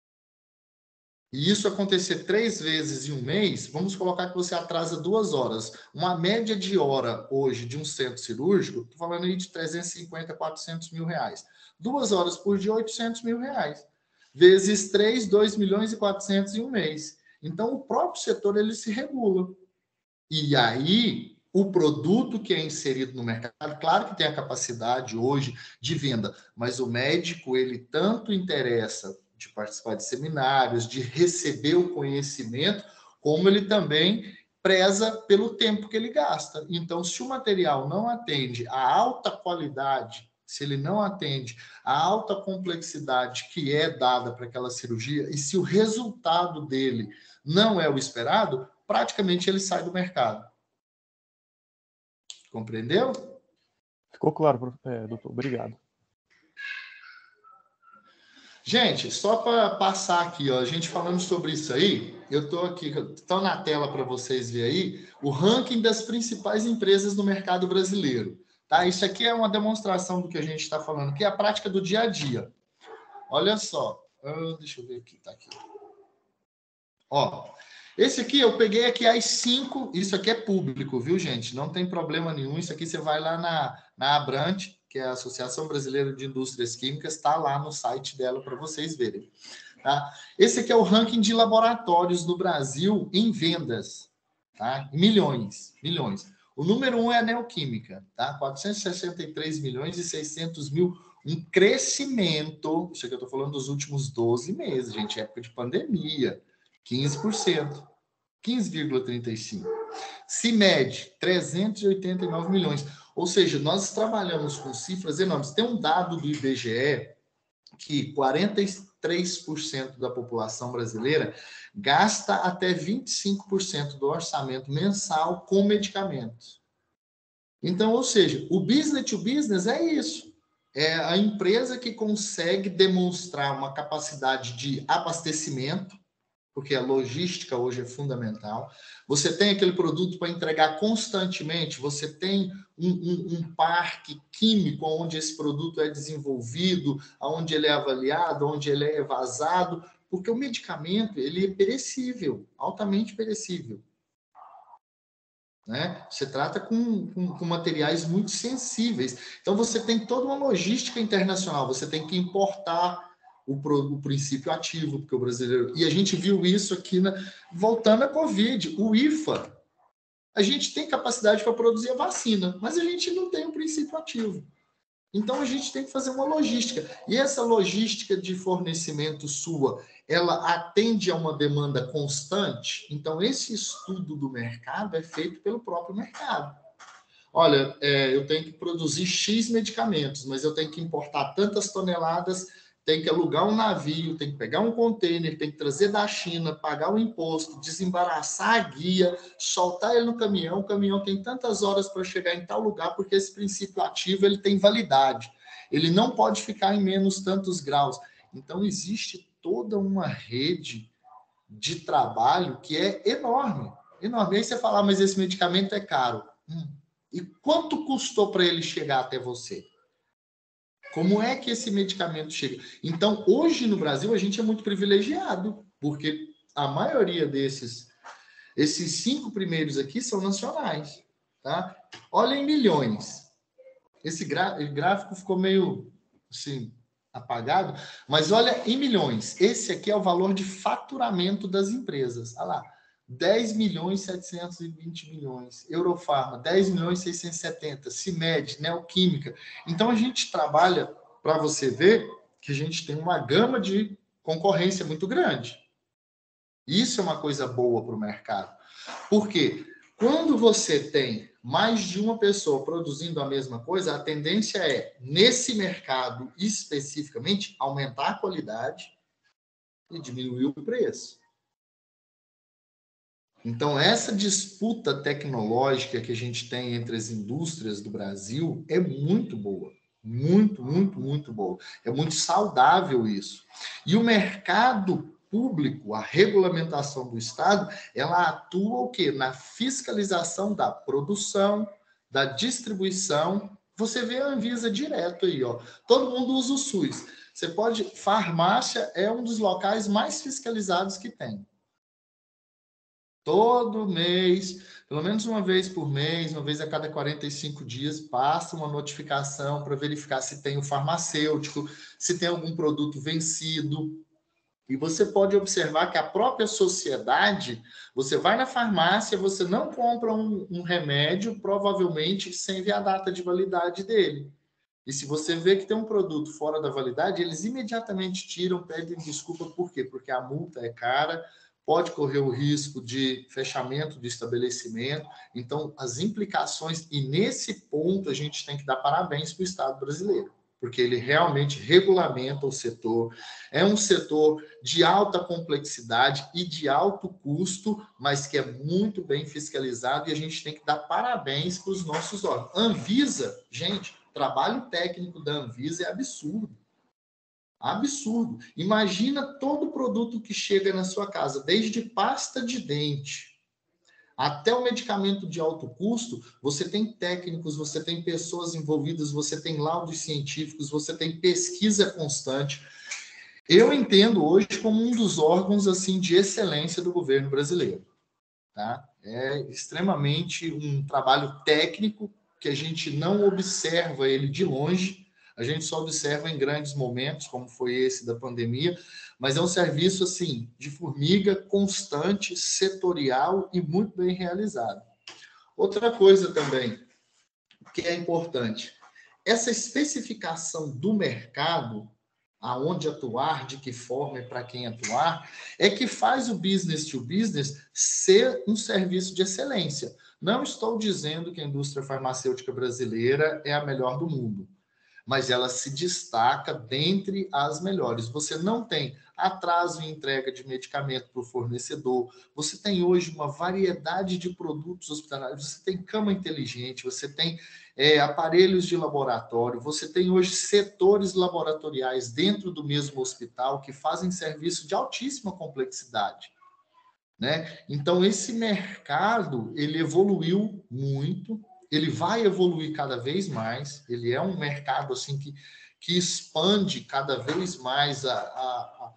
E isso acontecer três vezes em um mês, vamos colocar que você atrasa duas horas. Uma média de hora hoje de um centro cirúrgico, estou falando aí de trezentos e cinquenta, quatrocentos mil reais. Duas horas por dia, oitocentos mil reais. Vezes três, dois milhões e quatrocentos em um mês. Então, o próprio setor ele se regula. E aí, o produto que é inserido no mercado, claro que tem a capacidade hoje de venda, mas o médico, ele tanto interessa de participar de seminários, de receber o conhecimento, como ele também preza pelo tempo que ele gasta. Então, se o material não atende à alta qualidade, se ele não atende à alta complexidade que é dada para aquela cirurgia, e se o resultado dele não é o esperado, praticamente ele sai do mercado. Compreendeu? Ficou claro, é, doutor. Obrigado. Gente, só para passar aqui, ó, a gente falando sobre isso aí, eu estou aqui, estou na tela para vocês verem aí, o ranking das principais empresas no mercado brasileiro. Tá? Isso aqui é uma demonstração do que a gente está falando, que é a prática do dia a dia. Olha só, ah, deixa eu ver aqui, tá aqui. Ó, esse aqui eu peguei aqui as cinco, isso aqui é público, viu, gente? Não tem problema nenhum, isso aqui você vai lá na, na Abrante, que é a Associação Brasileira de Indústrias Químicas, está lá no site dela para vocês verem. Tá? Esse aqui é o ranking de laboratórios no Brasil em vendas. Tá? Milhões, milhões. O número um é a Neoquímica, tá? quatrocentos e sessenta e três milhões e seiscentos mil, um crescimento, isso aqui eu estou falando dos últimos doze meses, gente, época de pandemia, quinze por cento, quinze vírgula trinta e cinco por cento. CIMED, trezentos e oitenta e nove milhões. Ou seja, nós trabalhamos com cifras enormes. Tem um dado do I B G E que quarenta e três por cento da população brasileira gasta até vinte e cinco por cento do orçamento mensal com medicamentos. Então, ou seja, o business to business é isso. É a empresa que consegue demonstrar uma capacidade de abastecimento, porque a logística hoje é fundamental. Você tem aquele produto para entregar constantemente, você tem um, um, um parque químico onde esse produto é desenvolvido, onde ele é avaliado, onde ele é evasado, porque o medicamento ele é perecível, altamente perecível. Né? Você trata com, com, com materiais muito sensíveis. Então, você tem toda uma logística internacional, você tem que importar O, pro, o princípio ativo, porque o brasileiro... E a gente viu isso aqui, na, voltando à Covid, o I F A. A gente tem capacidade para produzir a vacina, mas a gente não tem o princípio ativo. Então, a gente tem que fazer uma logística. E essa logística de fornecimento sua, ela atende a uma demanda constante? Então, esse estudo do mercado é feito pelo próprio mercado. Olha, é, eu tenho que produzir X medicamentos, mas eu tenho que importar tantas toneladas, tem que alugar um navio, tem que pegar um container, tem que trazer da China, pagar o imposto, desembaraçar a guia, soltar ele no caminhão. O caminhão tem tantas horas para chegar em tal lugar, porque esse princípio ativo ele tem validade. Ele não pode ficar em menos tantos graus. Então, existe toda uma rede de trabalho que é enorme. Enorme. Aí você fala, mas esse medicamento é caro. Hum. E quanto custou para ele chegar até você? Como é que esse medicamento chega? Então, hoje no Brasil, a gente é muito privilegiado, porque a maioria desses, esses cinco primeiros aqui são nacionais, tá? Olha em milhões. Esse gráfico ficou meio, assim, apagado, mas olha em milhões. Esse aqui é o valor de faturamento das empresas. Olha lá, dez milhões e setecentos e vinte milhões. Eurofarma, dez milhões e seiscentos e setenta. CIMED, Neoquímica. Então, a gente trabalha, para você ver, que a gente tem uma gama de concorrência muito grande. Isso é uma coisa boa para o mercado. Por quê? Quando você tem mais de uma pessoa produzindo a mesma coisa, a tendência é, nesse mercado especificamente, aumentar a qualidade e diminuir o preço. Então, essa disputa tecnológica que a gente tem entre as indústrias do Brasil é muito boa. Muito, muito, muito boa. É muito saudável isso. E o mercado público, a regulamentação do Estado, ela atua o quê? Na fiscalização da produção, da distribuição. Você vê a Anvisa direto aí, ó. Todo mundo usa o SUS. Você pode... Farmácia é um dos locais mais fiscalizados que tem. Todo mês, pelo menos uma vez por mês, uma vez a cada quarenta e cinco dias, passa uma notificação para verificar se tem o farmacêutico, se tem algum produto vencido. E você pode observar que a própria sociedade, você vai na farmácia, você não compra um, um remédio, provavelmente sem ver a data de validade dele. E se você vê que tem um produto fora da validade, eles imediatamente tiram, pedem desculpa. Por quê? Porque a multa é cara, pode correr o risco de fechamento do estabelecimento. Então, as implicações, e nesse ponto a gente tem que dar parabéns para o Estado brasileiro, porque ele realmente regulamenta o setor. É um setor de alta complexidade e de alto custo, mas que é muito bem fiscalizado, e a gente tem que dar parabéns para os nossos órgãos. Anvisa, gente, o trabalho técnico da Anvisa é absurdo. Absurdo. Imagina todo produto que chega na sua casa, desde pasta de dente até o medicamento de alto custo. Você tem técnicos, você tem pessoas envolvidas, você tem laudos científicos, você tem pesquisa constante. Eu entendo hoje como um dos órgãos assim de excelência do governo brasileiro. Tá? É extremamente um trabalho técnico que a gente não observa ele de longe, a gente só observa em grandes momentos, como foi esse da pandemia, mas é um serviço assim de formiga, constante, setorial e muito bem realizado. Outra coisa também que é importante, essa especificação do mercado, aonde atuar, de que forma e para quem atuar, é que faz o business to business ser um serviço de excelência. Não estou dizendo que a indústria farmacêutica brasileira é a melhor do mundo, mas ela se destaca dentre as melhores. Você não tem atraso em entrega de medicamento para o fornecedor, você tem hoje uma variedade de produtos hospitalares, você tem cama inteligente, você tem é, aparelhos de laboratório, você tem hoje setores laboratoriais dentro do mesmo hospital que fazem serviço de altíssima complexidade. Né? Então, esse mercado, ele evoluiu muito, ele vai evoluir cada vez mais, ele é um mercado assim que, que expande cada vez mais a, a,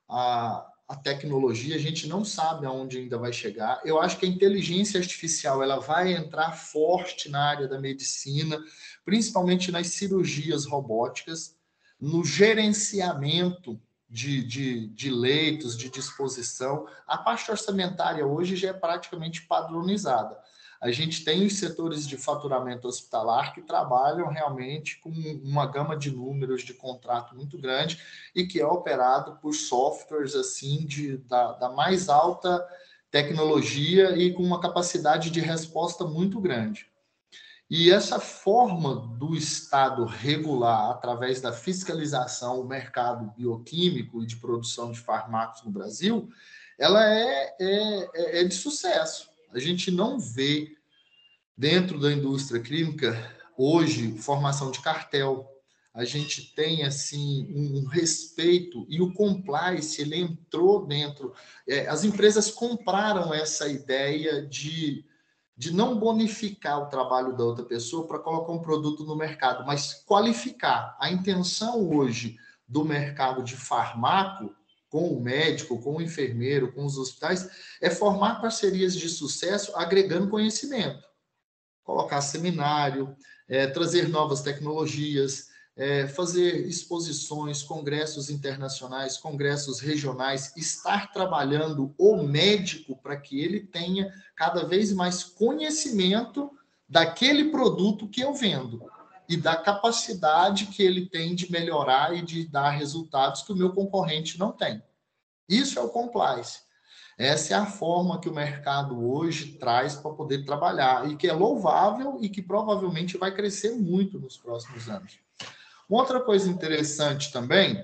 a, a tecnologia, a gente não sabe aonde ainda vai chegar. Eu acho que a inteligência artificial ela vai entrar forte na área da medicina, principalmente nas cirurgias robóticas, no gerenciamento De, de, de leitos, de disposição. A parte orçamentária hoje já é praticamente padronizada. A gente tem os setores de faturamento hospitalar que trabalham realmente com uma gama de números de contrato muito grande e que é operado por softwares assim de, da, da mais alta tecnologia e com uma capacidade de resposta muito grande. E essa forma do Estado regular, através da fiscalização, o mercado bioquímico e de produção de fármacos no Brasil, ela é, é, é de sucesso. A gente não vê, dentro da indústria química, hoje, formação de cartel. A gente tem, assim, um respeito, e o compliance, ele entrou dentro. É, as empresas compraram essa ideia de de não bonificar o trabalho da outra pessoa para colocar um produto no mercado, mas qualificar. A intenção hoje do mercado de farmaco, com o médico, com o enfermeiro, com os hospitais, é formar parcerias de sucesso agregando conhecimento. Colocar seminário, é, trazer novas tecnologias, é, fazer exposições, congressos internacionais, congressos regionais, estar trabalhando o médico para que ele tenha cada vez mais conhecimento daquele produto que eu vendo e da capacidade que ele tem de melhorar e de dar resultados que o meu concorrente não tem. Isso é o compliance. Essa é a forma que o mercado hoje traz para poder trabalhar e que é louvável e que provavelmente vai crescer muito nos próximos anos. Outra coisa interessante também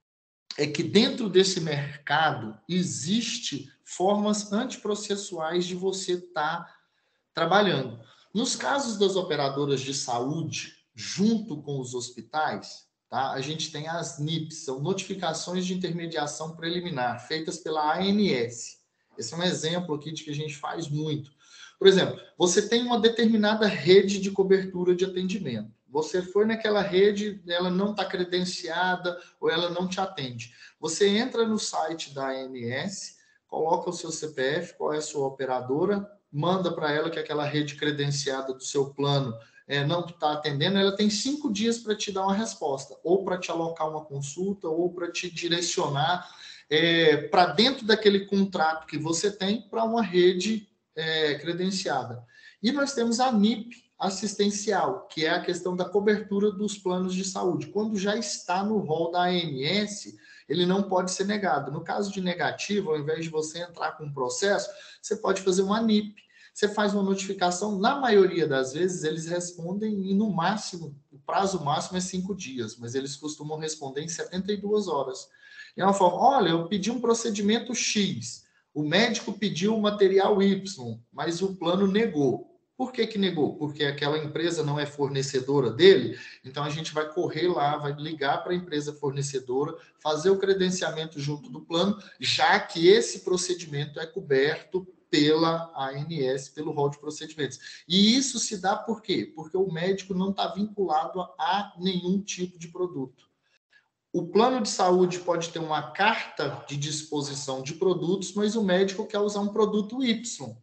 é que dentro desse mercado existe formas antiprocessuais de você estar tá trabalhando. Nos casos das operadoras de saúde, junto com os hospitais, tá? A gente tem as N I Ps, são notificações de intermediação preliminar, feitas pela A N S. Esse é um exemplo aqui de que a gente faz muito. Por exemplo, você tem uma determinada rede de cobertura de atendimento. Você foi naquela rede, ela não está credenciada ou ela não te atende. Você entra no site da A N S, coloca o seu C P F, qual é a sua operadora, manda para ela que aquela rede credenciada do seu plano é, não está atendendo, ela tem cinco dias para te dar uma resposta, ou para te alocar uma consulta, ou para te direcionar é, para dentro daquele contrato que você tem para uma rede é, credenciada. E nós temos a N I P assistencial, que é a questão da cobertura dos planos de saúde. Quando já está no rol da A N S, ele não pode ser negado. No caso de negativo, ao invés de você entrar com um processo, você pode fazer uma N I P. Você faz uma notificação, na maioria das vezes eles respondem e no máximo, o prazo máximo é cinco dias, mas eles costumam responder em setenta e duas horas. É uma forma, olha, eu pedi um procedimento X, o médico pediu o material Y, mas o plano negou. Por que que negou? Porque aquela empresa não é fornecedora dele, então a gente vai correr lá, vai ligar para a empresa fornecedora, fazer o credenciamento junto do plano, já que esse procedimento é coberto pela A N S, pelo rol de procedimentos. E isso se dá por quê? Porque o médico não está vinculado a nenhum tipo de produto. O plano de saúde pode ter uma carta de disposição de produtos, mas o médico quer usar um produto Y.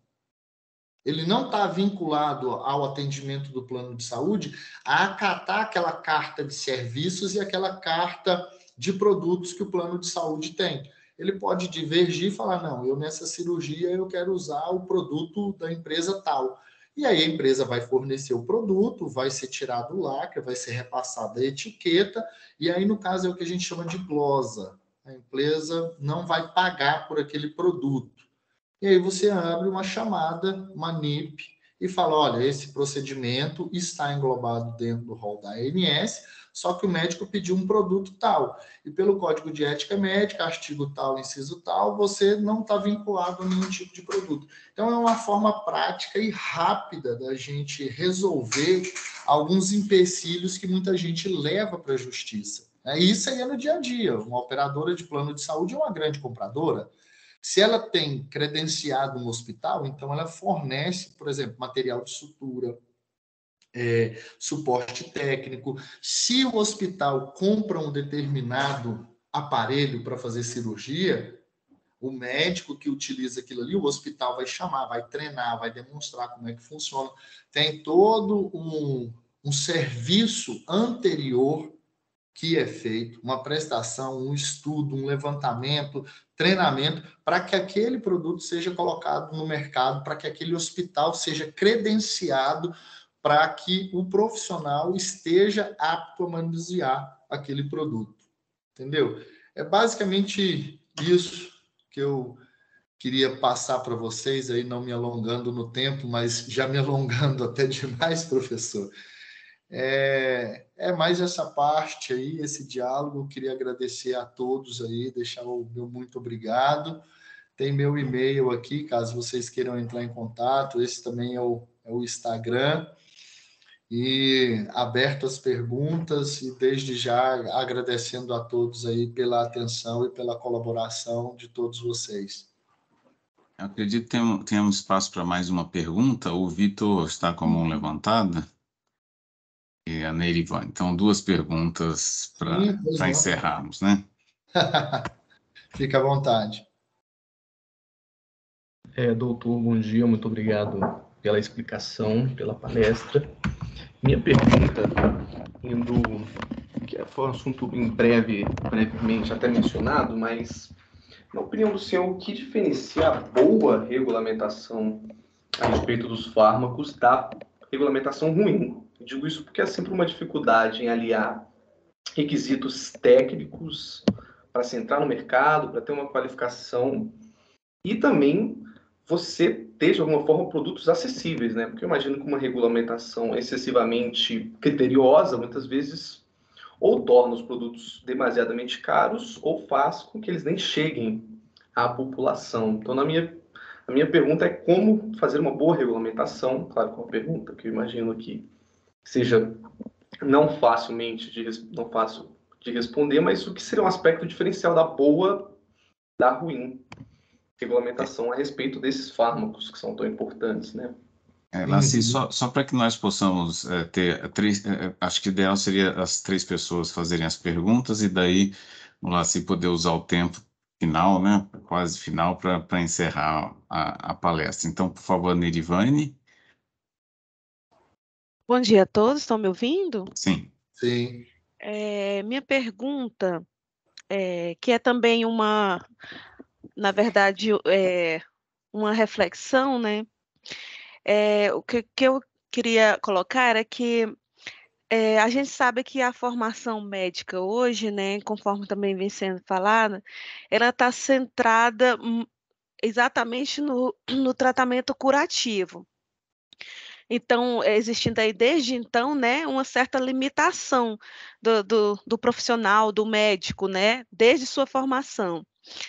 Ele não está vinculado ao atendimento do plano de saúde a acatar aquela carta de serviços e aquela carta de produtos que o plano de saúde tem. Ele pode divergir e falar, não, eu nessa cirurgia eu quero usar o produto da empresa tal. E aí a empresa vai fornecer o produto, vai ser tirado o lacre, vai ser repassada a etiqueta, e aí no caso é o que a gente chama de glosa. A empresa não vai pagar por aquele produto. E aí você abre uma chamada, uma N I P, e fala, olha, esse procedimento está englobado dentro do rol da A N S, só que o médico pediu um produto tal. E pelo Código de Ética Médica, artigo tal, inciso tal, você não está vinculado a nenhum tipo de produto. Então, é uma forma prática e rápida da gente resolver alguns empecilhos que muita gente leva para a justiça. Isso aí é no dia a dia. Uma operadora de plano de saúde é uma grande compradora. Se ela tem credenciado um hospital, então ela fornece, por exemplo, material de sutura, é, suporte técnico. Se o hospital compra um determinado aparelho para fazer cirurgia, o médico que utiliza aquilo ali, o hospital vai chamar, vai treinar, vai demonstrar como é que funciona. Tem todo um, um serviço anterior que é feito, uma prestação, um estudo, um levantamento, treinamento, para que aquele produto seja colocado no mercado, para que aquele hospital seja credenciado, para que o profissional esteja apto a manusear aquele produto. Entendeu? É basicamente isso que eu queria passar para vocês, aí não me alongando no tempo, mas já me alongando até demais, professor. É, é mais essa parte aí, esse diálogo. Eu queria agradecer a todos aí, deixar o meu muito obrigado. Tem meu e-mail aqui, caso vocês queiram entrar em contato. Esse também é o, é o Instagram. E aberto às perguntas, e desde já agradecendo a todos aí pela atenção e pela colaboração de todos vocês. Eu acredito que tem, temos espaço para mais uma pergunta. O Vitor está com a mão levantada. E a Neirivane. Então, duas perguntas para encerrarmos, né? Fica à vontade. É, doutor, bom dia, muito obrigado pela explicação, pela palestra. Minha pergunta, indo, que foi um assunto em breve, brevemente até mencionado, mas, na opinião do senhor, o que diferencia a boa regulamentação a respeito dos fármacos da regulamentação ruim? Eu digo isso porque é sempre uma dificuldade em aliar requisitos técnicos para se entrar no mercado, para ter uma qualificação e também você ter, de alguma forma, produtos acessíveis, né? Porque eu imagino que uma regulamentação excessivamente criteriosa, muitas vezes, ou torna os produtos demasiadamente caros ou faz com que eles nem cheguem à população. Então, na minha, a minha pergunta é como fazer uma boa regulamentação, claro, com uma pergunta que eu imagino que seja não facilmente de, não fácil de responder, mas o que seria um aspecto diferencial da boa da ruim regulamentação a respeito desses fármacos que são tão importantes, né? É, Laci, só, só para que nós possamos é, ter três, é, acho que o ideal seria as três pessoas fazerem as perguntas e daí o Laci poder usar o tempo final, né, quase final, para encerrar a, a palestra. Então, por favor, Neirivane. Bom dia a todos, estão me ouvindo? Sim. Sim. É, minha pergunta, é, que é também uma, na verdade, é, uma reflexão, né? É, o que, que eu queria colocar era que é, a gente sabe que a formação médica hoje, né, conforme também vem sendo falada, ela está centrada hum, exatamente no, no tratamento curativo. Então, existindo aí desde então, né, uma certa limitação do, do, do profissional, do médico, né, desde sua formação.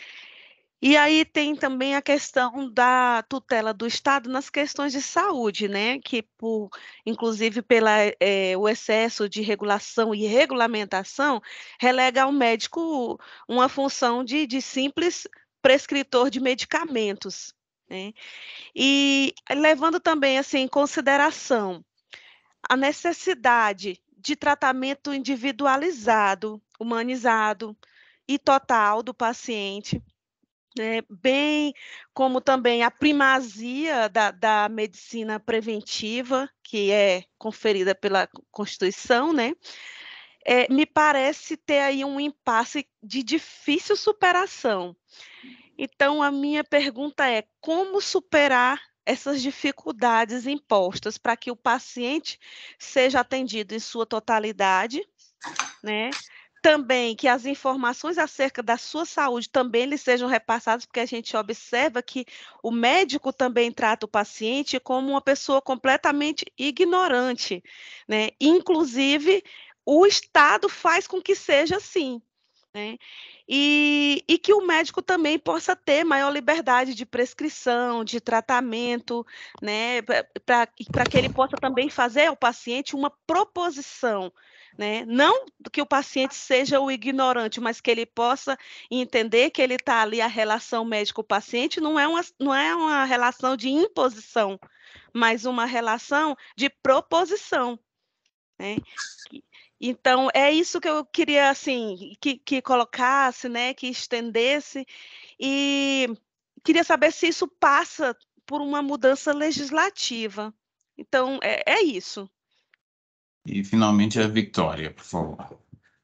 E aí tem também a questão da tutela do Estado nas questões de saúde, né, que por, inclusive pela eh, o excesso de regulação e regulamentação, relega ao médico uma função de, de simples prescritor de medicamentos, né? E levando também assim em consideração a necessidade de tratamento individualizado, humanizado e total do paciente, né, bem como também a primazia da, da medicina preventiva, que é conferida pela Constituição, né, é, me parece ter aí um impasse de difícil superação. Então, a minha pergunta é: como superar essas dificuldades impostas para que o paciente seja atendido em sua totalidade, né? Também que as informações acerca da sua saúde também lhe sejam repassadas, porque a gente observa que o médico também trata o paciente como uma pessoa completamente ignorante, né? Inclusive, o Estado faz com que seja assim, né? E, e que o médico também possa ter maior liberdade de prescrição, de tratamento, né? Para que ele possa também fazer ao paciente uma proposição, né? Não que o paciente seja o ignorante, mas que ele possa entender que ele está ali, a relação médico-paciente não é uma, não é uma relação de imposição, mas uma relação de proposição, né? Então, é isso que eu queria, assim, que, que colocasse, né, que estendesse, e queria saber se isso passa por uma mudança legislativa. Então, é, é isso. E, finalmente, a Victoria, por favor.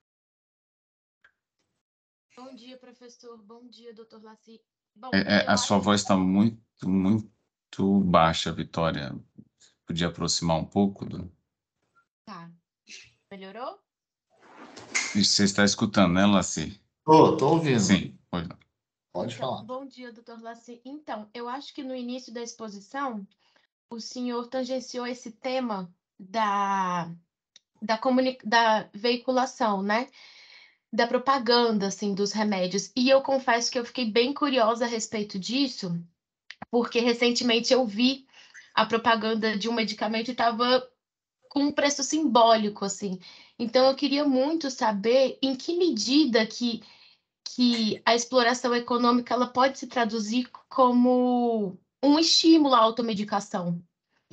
Bom dia, professor. Bom dia, doutor Laci. Bom, É, é, eu a sua acho voz está muito, muito baixa, Vitória. Podia aproximar um pouco? Do... Tá. Melhorou? Você está escutando, né, Laci? Tô, tô ouvindo. Sim, pode. Pode Então, falar. bom dia, doutor Laci. Então, eu acho que no início da exposição, o senhor tangenciou esse tema da, da, comuni... da veiculação, né? Da propaganda, assim, dos remédios. E eu confesso que eu fiquei bem curiosa a respeito disso, porque recentemente eu vi a propaganda de um medicamento e estava com um preço simbólico, assim. Então, eu queria muito saber em que medida que, que a exploração econômica ela pode se traduzir como um estímulo à automedicação.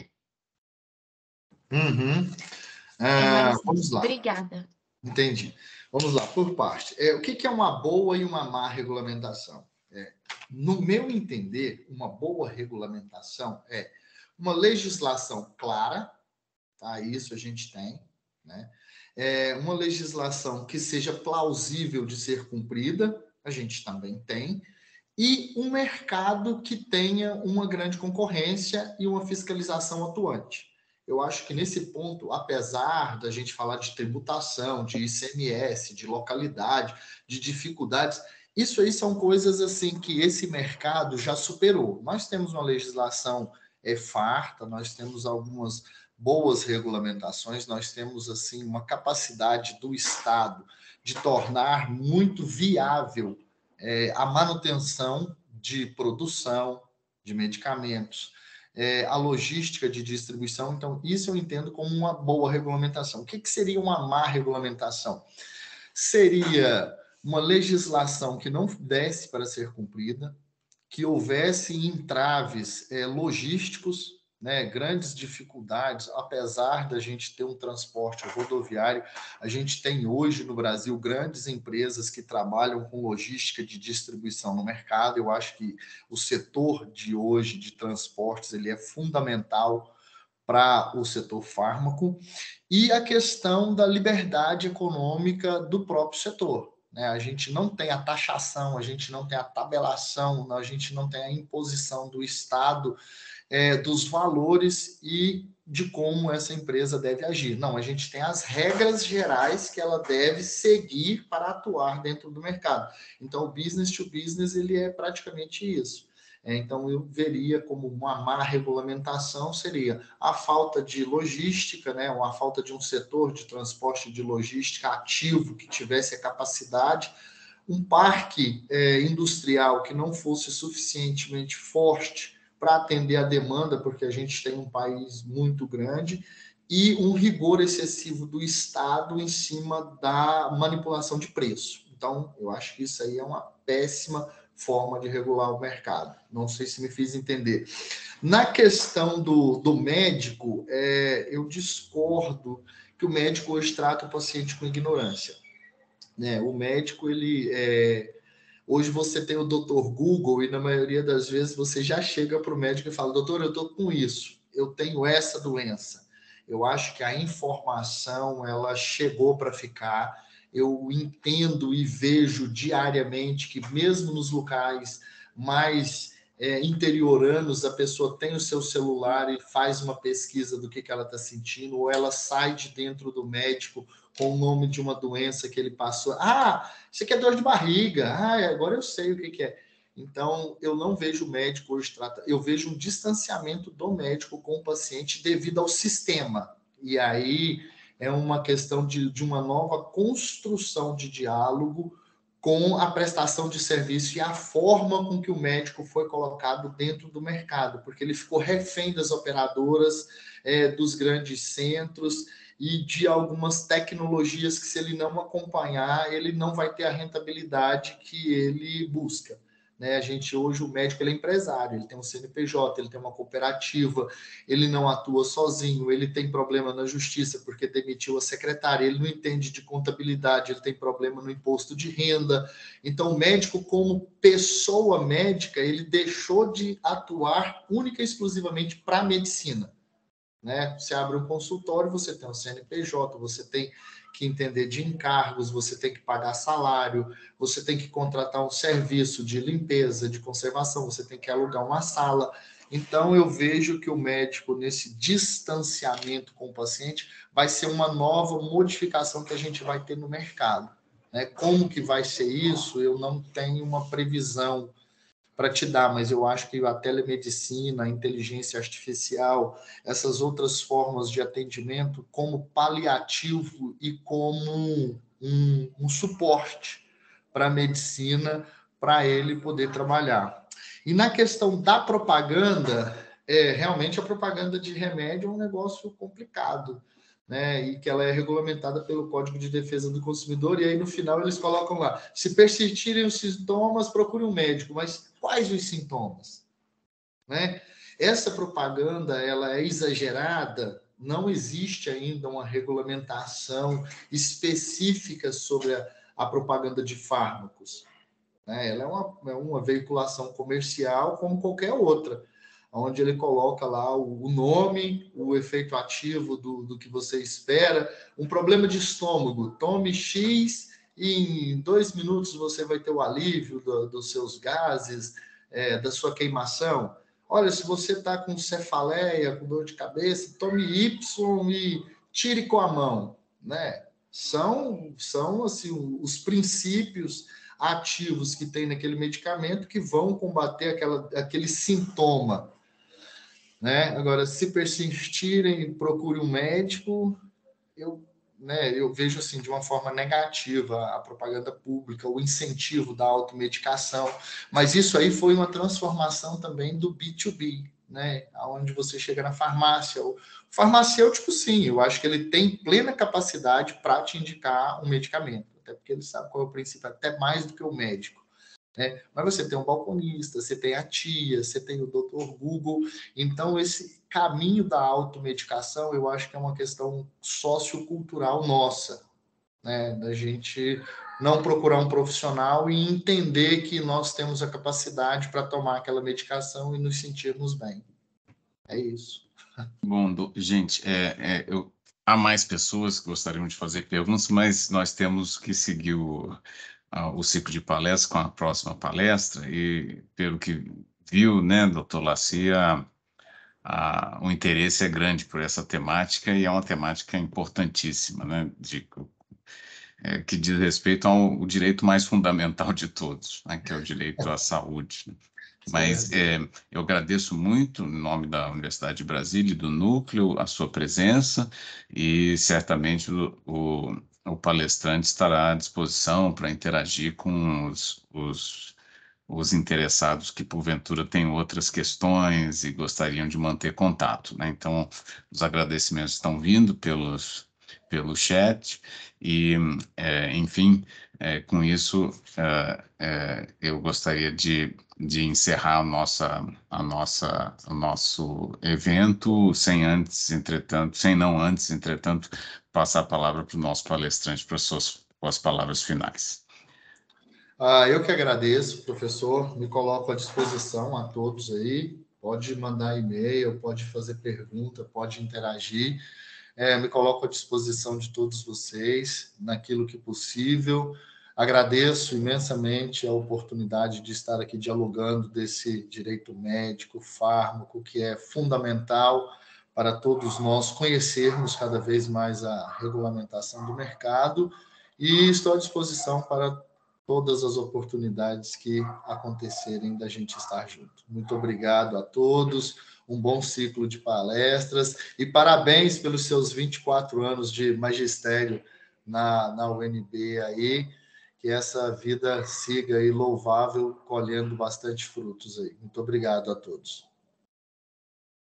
Uhum. É Ah, mais vamos isso. lá. Obrigada. Entendi. Vamos lá, por parte. É, o que, que é uma boa e uma má regulamentação? É, no meu entender, uma boa regulamentação é uma legislação clara, tá? Isso a gente tem, né? É uma legislação que seja plausível de ser cumprida, a gente também tem, e um mercado que tenha uma grande concorrência e uma fiscalização atuante. Eu acho que nesse ponto, apesar da gente falar de tributação, de I C M S, de localidade, de dificuldades, isso aí são coisas assim que esse mercado já superou. Nós temos uma legislação é, farta, nós temos algumas boas regulamentações, nós temos assim uma capacidade do Estado de tornar muito viável é, a manutenção de produção de medicamentos, é, a logística de distribuição. Então, isso eu entendo como uma boa regulamentação. O que, que seria uma má regulamentação? Seria uma legislação que não desse para ser cumprida, que houvesse entraves é, logísticos, né, grandes dificuldades, apesar da gente ter um transporte rodoviário, a gente tem hoje no Brasil grandes empresas que trabalham com logística de distribuição no mercado. Eu acho que o setor de hoje de transportes ele é fundamental para o setor fármaco, e a questão da liberdade econômica do próprio setor. Né? A gente não tem a taxação, a gente não tem a tabelação, a gente não tem a imposição do Estado é, dos valores e de como essa empresa deve agir. Não, a gente tem as regras gerais que ela deve seguir para atuar dentro do mercado. Então, o business to business, ele é praticamente isso. Então, eu veria como uma má regulamentação seria a falta de logística, né, ou a falta de um setor de transporte de logística ativo que tivesse a capacidade, um parque é, industrial que não fosse suficientemente forte para atender a demanda, porque a gente tem um país muito grande, e um rigor excessivo do Estado em cima da manipulação de preço. Então, eu acho que isso aí é uma péssima forma de regular o mercado. Não sei se me fiz entender. Na questão do, do médico, é, eu discordo que o médico hoje trata o paciente com ignorância. Né? O médico, ele... É, hoje você tem o doutor Google e na maioria das vezes você já chega para o médico e fala, doutor, eu estou com isso, eu tenho essa doença. Eu acho que a informação, ela chegou para ficar. Eu entendo e vejo diariamente que mesmo nos locais mais é, interioranos, a pessoa tem o seu celular e faz uma pesquisa do que, que ela está sentindo, ou ela sai de dentro do médico com o nome de uma doença que ele passou. Ah, isso aqui é dor de barriga. Ah, agora eu sei o que, que é. Então, eu não vejo o médico hoje trata, eu vejo um distanciamento do médico com o paciente devido ao sistema. E aí é uma questão de, de uma nova construção de diálogo com a prestação de serviço e a forma com que o médico foi colocado dentro do mercado, porque ele ficou refém das operadoras, é, dos grandes centros e de algumas tecnologias que, se ele não acompanhar, ele não vai ter a rentabilidade que ele busca. Né? A gente hoje, o médico, ele é empresário, ele tem um C N P J, ele tem uma cooperativa, ele não atua sozinho, ele tem problema na justiça porque demitiu a secretária, ele não entende de contabilidade, ele tem problema no imposto de renda. Então, o médico, como pessoa médica, ele deixou de atuar única e exclusivamente para a medicina. Né? Você abre um consultório, você tem um C N P J, você tem que entender de encargos, você tem que pagar salário, você tem que contratar um serviço de limpeza, de conservação, você tem que alugar uma sala. Então, eu vejo que o médico, nesse distanciamento com o paciente, vai ser uma nova modificação que a gente vai ter no mercado. Né? Como que vai ser isso? Eu não tenho uma previsão para te dar, mas eu acho que a telemedicina, a inteligência artificial, essas outras formas de atendimento como paliativo e como um, um suporte para a medicina, para ele poder trabalhar. E na questão da propaganda, é, realmente a propaganda de remédio é um negócio complicado, né, e que ela é regulamentada pelo Código de Defesa do Consumidor, e aí no final eles colocam lá, se persistirem os sintomas, procure um médico, mas quais os sintomas? Né? Essa propaganda, ela é exagerada, não existe ainda uma regulamentação específica sobre a, a propaganda de fármacos. Né? Ela é uma, é uma veiculação comercial como qualquer outra, onde ele coloca lá o nome, o efeito ativo do, do que você espera. Um problema de estômago, tome X e em dois minutos você vai ter o alívio do, dos seus gases, é, da sua queimação. Olha, se você está com cefaleia, com dor de cabeça, tome Y e tire com a mão. Né? São, são assim, os princípios ativos que tem naquele medicamento que vão combater aquela, aquele sintoma. Né? Agora, se persistirem, procure um médico. Eu, né, eu vejo assim, de uma forma negativa a propaganda pública, o incentivo da automedicação, mas isso aí foi uma transformação também do B dois B, né? Onde você chega na farmácia. O farmacêutico, sim, eu acho que ele tem plena capacidade para te indicar um medicamento, até porque ele sabe qual é o princípio, até mais do que o médico. Né? Mas você tem um balconista, você tem a tia, você tem o doutor Google. Então, esse caminho da automedicação, eu acho que é uma questão sociocultural nossa, né? Da gente não procurar um profissional e entender que nós temos a capacidade para tomar aquela medicação e nos sentirmos bem. É isso. Bom, do- gente, é, é, eu, há mais pessoas que gostariam de fazer perguntas, mas nós temos que seguir o, a- o ciclo de palestras com a próxima palestra, e pelo que viu, né, doutor Lacy, a, a- o interesse é grande por essa temática, e é uma temática importantíssima, né, de, é, que diz respeito ao, ao direito mais fundamental de todos, né, que é o direito à saúde, né? Isso é Mas verdade. é, eu agradeço muito, em nome da Universidade de Brasília e do Núcleo, a sua presença, e certamente o, o, o palestrante estará à disposição para interagir com os, os, os interessados que, porventura, têm outras questões e gostariam de manter contato, né? Então, os agradecimentos estão vindo pelos, pelo chat, e, é, enfim, é, com isso, é, é, eu gostaria de de encerrar a nossa, a nossa, o nosso evento, sem antes, entretanto, sem não antes, entretanto, passar a palavra para o nosso palestrante para as suas com as palavras finais. Ah, eu que agradeço, professor. Me coloco à disposição a todos aí. Pode mandar e-mail, pode fazer pergunta, pode interagir. É, me coloco à disposição de todos vocês naquilo que possível. Agradeço imensamente a oportunidade de estar aqui dialogando desse direito médico, fármaco, que é fundamental para todos nós conhecermos cada vez mais a regulamentação do mercado, e estou à disposição para todas as oportunidades que acontecerem da gente estar junto. Muito obrigado a todos, um bom ciclo de palestras e parabéns pelos seus vinte e quatro anos de magistério na, na U N B aí, que essa vida siga aí louvável, colhendo bastante frutos aí. Muito obrigado a todos.